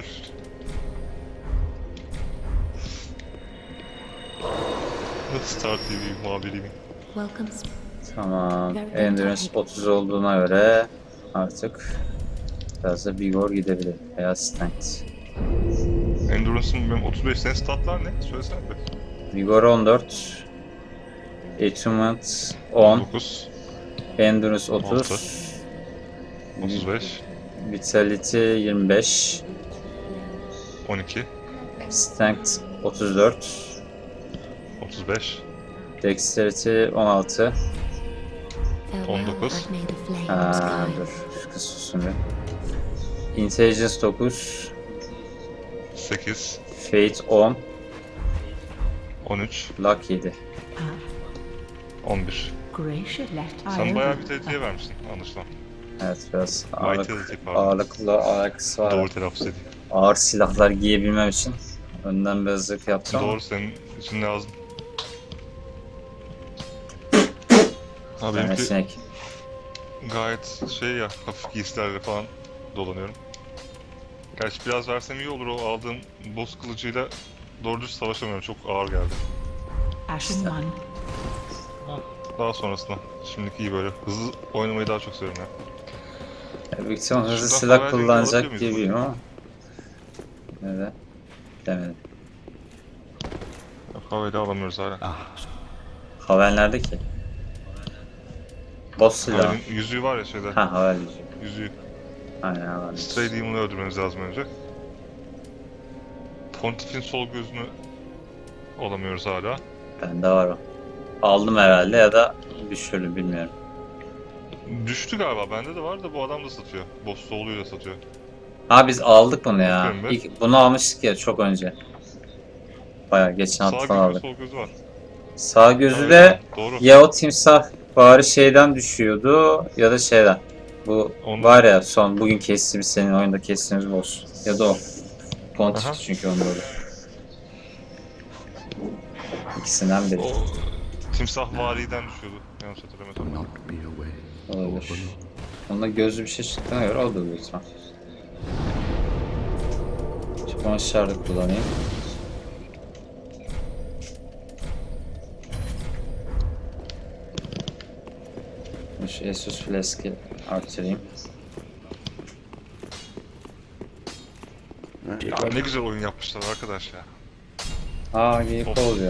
Star T V muhabiriyim. Welcome. tamam. Endurance otuz olduğuna göre artık biraz da Vigor gidebilir. Veya Strength. Endurance'ın benim otuz beş sene statlar ne? Söylesene be. Vigor on dört. Attunement on. dokuz, Endurance otuz. altı, otuz beş, Vitality yirmi beş. on iki, Strength otuz dört. otuz beş, Dexterity on altı. Farewell, dokuz. I've made a flame Ha, sky. dur. Şu kız sussun bir. Intelligence dokuz. sekiz, Fate on. on üç, Luck yedi. on bir. Sen bayağı vitality'ye vermişsin anlaşılan. Evet, biraz ağırlık, Vitality pardon. ağırlıklı alakası var. Doğru telaffuz edeyim. Ağır silahlar giyebilmem için önden bir hazırlık yaptım ama Doğru, senin için lazım. Ha, yani benimki sinek. gayet şey ya, hafif giysilerle falan dolanıyorum. Gerçi biraz versem iyi olur, o aldığım boss kılıcıyla doğru düz savaşamıyorum, çok ağır geldi. Ashen One. Daha sonrasında, şimdiki iyi böyle, hızlı oynamayı daha çok seviyorum ya. Ya, büyük ihtimal hızlı Şuradan silah haberleri kullanacak alabiliyor muyuz gibiyim ama. Evet. Demedim. Yok, havayla alamıyoruz hala. Havel nerede ki? Boss silahı. Havelin yüzüğü var ya şeyde, Ha, Havel yüzüğü. yüzüğü. Aynen Havel Stray yüzüğü. Demon'u öldürmemiz lazım önce. Pontiff'in sol gözünü alamıyoruz hala. Bende var o. Aldım herhalde ya da düşürdüm bilmiyorum. Düştü galiba, bende de var da bu adam da satıyor. Boss soluyla satıyor. Ha, biz aldık bunu ya. Bakıyorum ben. İlk, bunu almıştık ya çok önce. Bayağı geçen Sağ hafta falan gözü aldık. sol gözü var. Sağ gözü Evet, de doğru. ya o timsah bari şeyden düşüyordu ya da şeyden. Bu Ondan. var ya son bugün kestiğimiz senin oyunda kestiğimiz boss. Ya da o. Aha. Pontif'ti çünkü onda öyle. İkisinden biri. O timsah variden düşüyordu. Yanlış hatırlamıyorsam. Not be away. Olabilir. Onda gözlü bir şey çıktığına göre o da lütfen. Çıkma şarjı kullanayım. Şu Asus Flask'i artırayım. Ya ne güzel oyun yapmışlar arkadaş ya. Aa, geyik oluyor.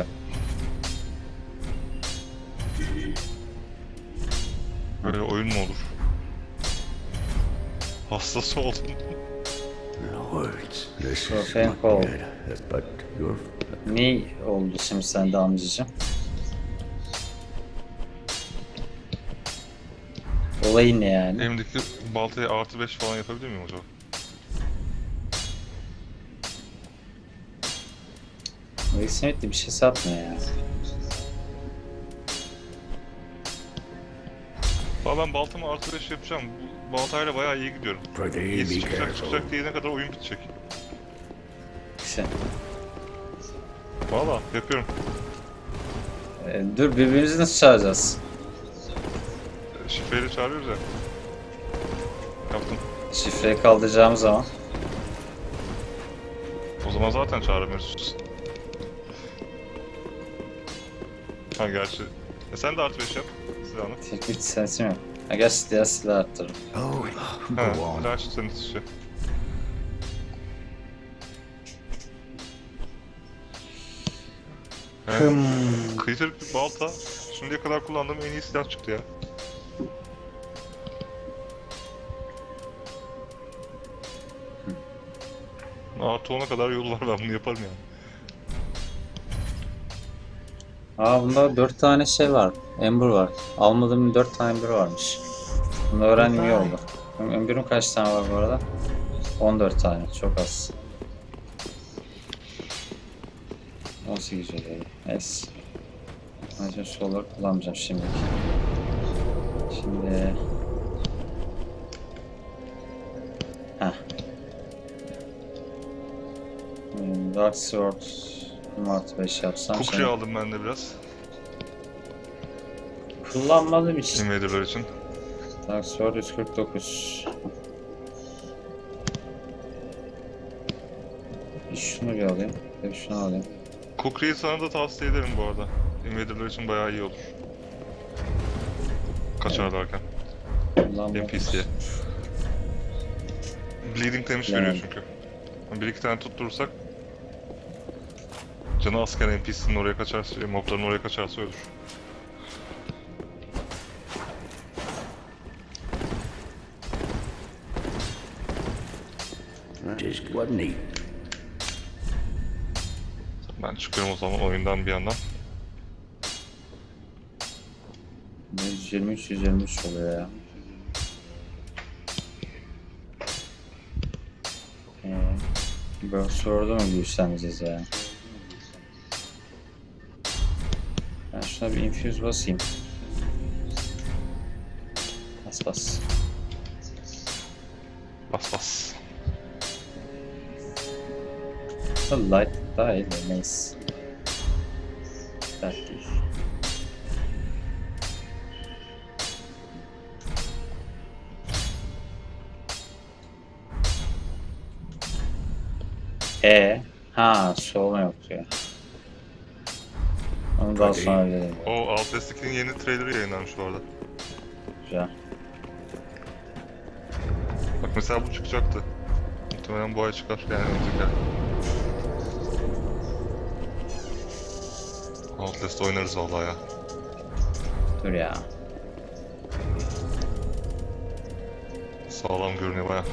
Böyle oyun mu olur? Hastası oldum. Lords, this is Profane not Call. good, but your Ne oldu şimdi sende amcacığım? Olayı ne yani? Elimdeki baltaya artı beş falan yapabilir miyim acaba? Eximit de bir şey satmıyor ya. Valla ben baltamı artı beş yapacağım. Bu baltayla bayağı iyi gidiyorum. prithee be İyisi çıkacak careful. çıkacak diyene kadar oyun bitecek. İşte. Valla yapıyorum. Ee, dur, birbirimizi nasıl çağıracağız? Şifreyle çağırıyoruz ya. Yaptım. Şifreyi kaldıracağımız zaman. O zaman zaten çağıramıyoruz. Ha gerçi. E sen de artı beş yap silahını. Teknik sensim yok. Ha, gerçi diğer silah arttırırım. Oh, Ha, go on. flash senin işi. Evet. Kritik bir balta. Şimdiye kadar kullandığım en iyi silah çıktı ya. Artı ona kadar yolu var, ben bunu yaparım yani. Aa, bunda dört tane şey var. Ember var. Almadığım dört tane Ember varmış. Bunu öğrendim, iyi oldu. Ember'ın kaç tane var bu arada? on dört tane. Çok az. on sekiz oluyor. Neyse. Ayrıca solar kullanmayacağım şimdi. Şimdi... Heh. Hmm, Dark Sword Mart beş yapsam Kukri şimdi... aldım ben de biraz. Kullanmadım hiç. Invader'lar için. Dark Sword yüz kırk dokuz. Bir şunu bir alayım. Bir şunu alayım. Kukri'yi sana da tavsiye ederim bu arada. Invader'lar için bayağı iyi olur. Kaçarlarken. Kullanmadım. N P C'ye. Bleeding damage Yani. veriyor çünkü. Bir iki tane tutturursak canı azken N P C'nin oraya kaçarsa, mobların oraya kaçarsa ölür. Just wasn't he? Ben çıkıyorum o zaman oyundan bir yandan. yüz yirmi üç yüz yirmi üç oluyor ya. Ee, Böyle soruda mı güçleneceğiz ya? Ben şuna bir infuse basayım. Bas bas. Bas bas. Light daha iyi de neyse. Dert değil. E ha soğuma yoktu ya. Onu daha sonra verelim. O Outlast ikinin yeni trailer'ı yayınlanmış bu arada. Güzel. Bak mesela bu çıkacaktı. Muhtemelen bu ay çıkar yani önümüzdeki ay. Outlast oynarız vallahi ya. Dur ya. Sağlam görünüyor baya.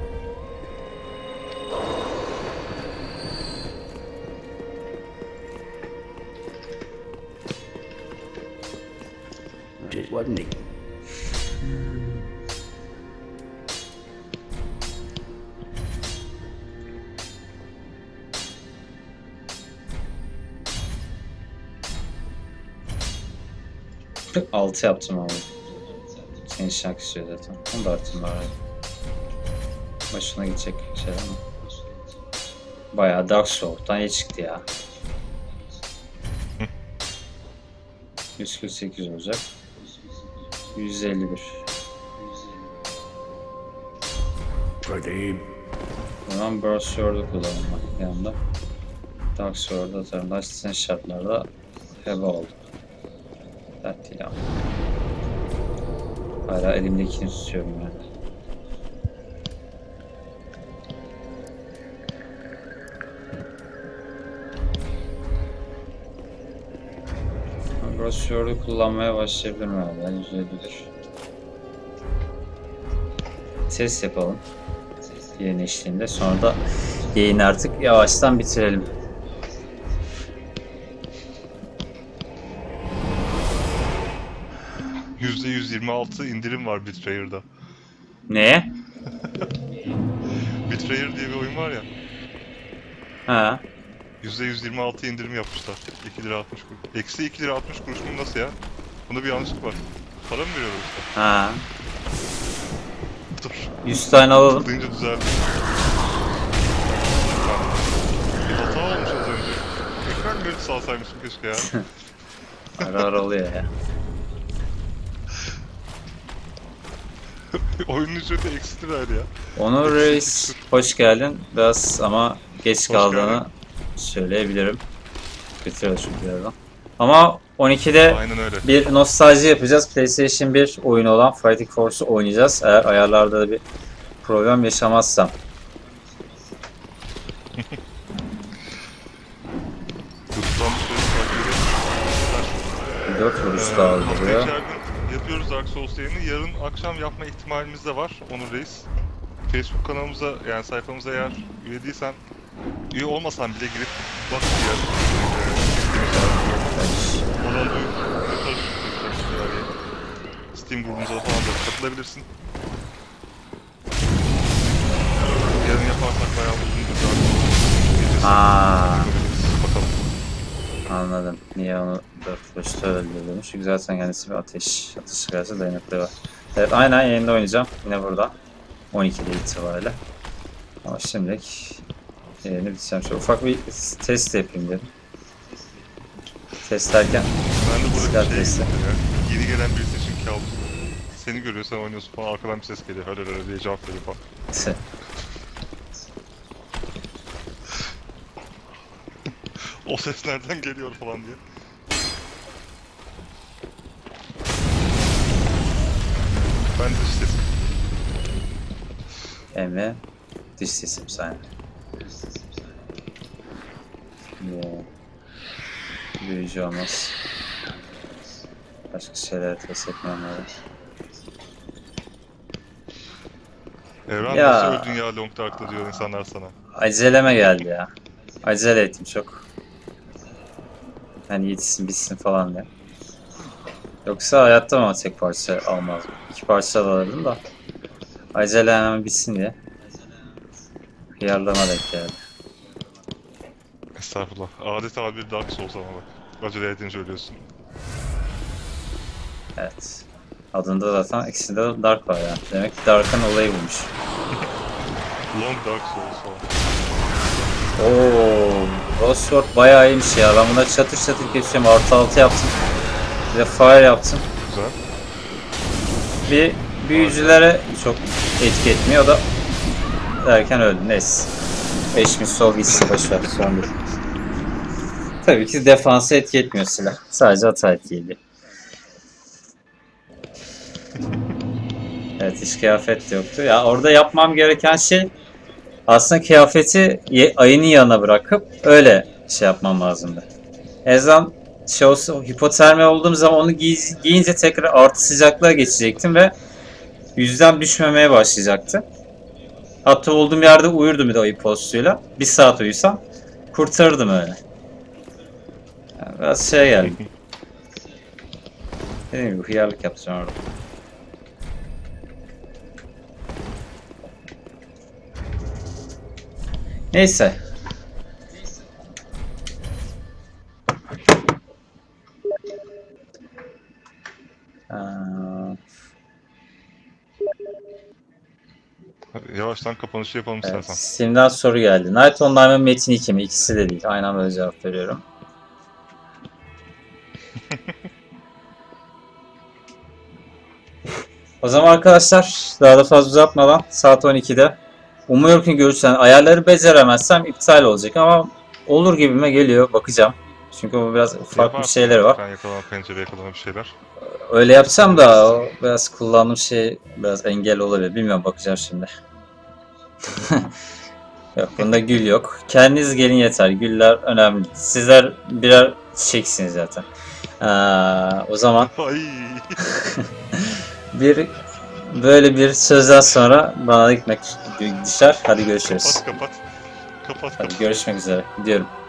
Just wasn't he? altı yaptım abi. Senin şarkı istiyor zaten. Onu da artım bari. Başına gidecek şey ama. Bayağı Dark Souls'tan iyi çıktı ya. yüz kırk sekiz olacak. yüz elli bir. Pretty. O zaman Burst Sword'u kullanalım bak yanında. Dark Sword'u atarım. Başlasın şartlarda heba oldu. Dert değil ama. Hala elimdekini tutuyorum yani. Burst Sword'u kullanmaya başlayabilirim herhalde. yüz elli bir. Test yapalım. Yayın eşliğinde. Sonra da yayını artık yavaştan bitirelim. yüzde yüz yirmi altı indirim var Betrayer'da. Neye? Betrayer diye bir oyun var ya. Ha. yüzde yüz yirmi altı indirim yapmışlar. iki lira altmış kuruş. Eksi iki lira altmış kuruş mu nasıl ya? Bunda bir yanlışlık var. Para mı veriyorlar işte? Ha. Dur. yüz tane alalım. Tıklayınca düzeldi. Bir hata olmuş az önce. Ekran görüntüsü alsaymışım keşke ya. Ara ara oluyor ya. Oyunun ücreti eksi liraydı ya. Onur Reis hoş geldin. Biraz ama geç Hoş kaldığını geldin. söyleyebilirim. Bitiriyoruz çünkü birazdan. Ama on ikide Aynen öyle. bir nostalji yapacağız. PlayStation bir oyunu olan Fighting Force'u oynayacağız. Eğer ayarlarda da bir problem yaşamazsam. Yurttan bir dört vuruş şey daha Haftaya öldürüyor. her gün yapıyoruz Dark Souls yayını. Yarın akşam yapma ihtimalimiz de var Onur Reis. Facebook kanalımıza yani sayfamıza eğer üye değilsen, üye olmasan bile girip bak diye. Oradan da yaparız. Steam grubumuza falan da katılabilirsin. Yarın yaparsak bayağı uzun bir Dark Souls gecesi Aa. yapabiliriz. Bakalım. Anladım. Niye onu dört vuruşta öldürdürmüş? Çünkü zaten kendisi bir ateş. Ateş karşı dayanıklı var. Evet, aynen yayında oynayacağım. Yine burada. on ikide itibariyle. Ama şimdilik yayını biteceğim. Şöyle ufak bir test yapayım dedim. Test derken Ben de silah burada bir şey testi. ya. Yeni gelen birisi için kabus. Seni görüyor, sen oynuyorsun falan, arkadan bir ses geliyor. Öyle öyle diye cevap veriyor falan. O ses nereden geliyor falan diye. Ben de işte Emre dış sesim saniye. Yo. Büyücü olmaz. Başka şeyler test etmem lazım. Evren Ya. nasıl öldün ya Long Dark'ta diyor insanlar sana. Aceleme geldi ya. Acele ettim çok. Hani yetişsin bitsin falan diye. Yoksa hayatta mı tek parça almazdım? İki parça da alırdım da. Acele hemen bitsin diye. Hıyarlama denk geldi. Estağfurullah. Adeta bir Dark Souls ama bak. Acele edince ölüyorsun. Evet. Adında zaten ikisinde de Dark var yani. Demek ki Dark'ın olayı bulmuş. Long Dark Souls falan. Ooo, Rosword bayağı iyiymiş ya. Ben bunları çatır çatır geçiyorum. Artı altı yaptım. Bir de fire yaptım. Güzel. Bir büyücülere çok etki etmiyor da derken öldü. Neyse. beş bin sol gitsin boşver. Son bir. Tabii ki defansa etki etmiyor silah. Sadece hata etki ediyor. Evet, hiç kıyafet de yoktu. Ya orada yapmam gereken şey aslında kıyafeti ye- ayının yanına bırakıp öyle şey yapmam lazımdı. Ezan şey olsa, hipotermi olduğum zaman onu giy- giyince tekrar artı sıcaklığa geçecektim ve yüzden düşmemeye başlayacaktı. Hatta olduğum yerde uyurdum bir de o hiposyuyla. Bir saat uyusam kurtarırdım öyle. Yani biraz şey geldi. Dediğim gibi hıyarlık yapacağım orada. Neyse. Ee, Hadi yavaştan kapanışı yapalım evet, istersen. Steam'den soru geldi. Night Online ve Metin iki mi? İkisi de değil. Aynen böyle cevap veriyorum. O zaman arkadaşlar daha da fazla uzatmadan saat on ikide umuyorum ki görüşen ayarları beceremezsem iptal olacak ama olur gibime geliyor. Bakacağım. Çünkü o biraz farklı Yaparsın şeyleri ya, var. Sen yakalama, pencere yakalama bir şeyler. Öyle yapacağım da o biraz kullandığım şey biraz engel olabilir. Bilmiyorum, bakacağım şimdi. Yok, bunda gül yok. Kendiniz gelin yeter. Güller önemli. Sizler birer çiçeksiniz zaten. Ee, o zaman Ay. bir böyle bir sözden sonra bana gitmek düşer. Hadi görüşürüz. Kapat kapat. Kapat Hadi kapat. görüşmek üzere. Gidiyorum.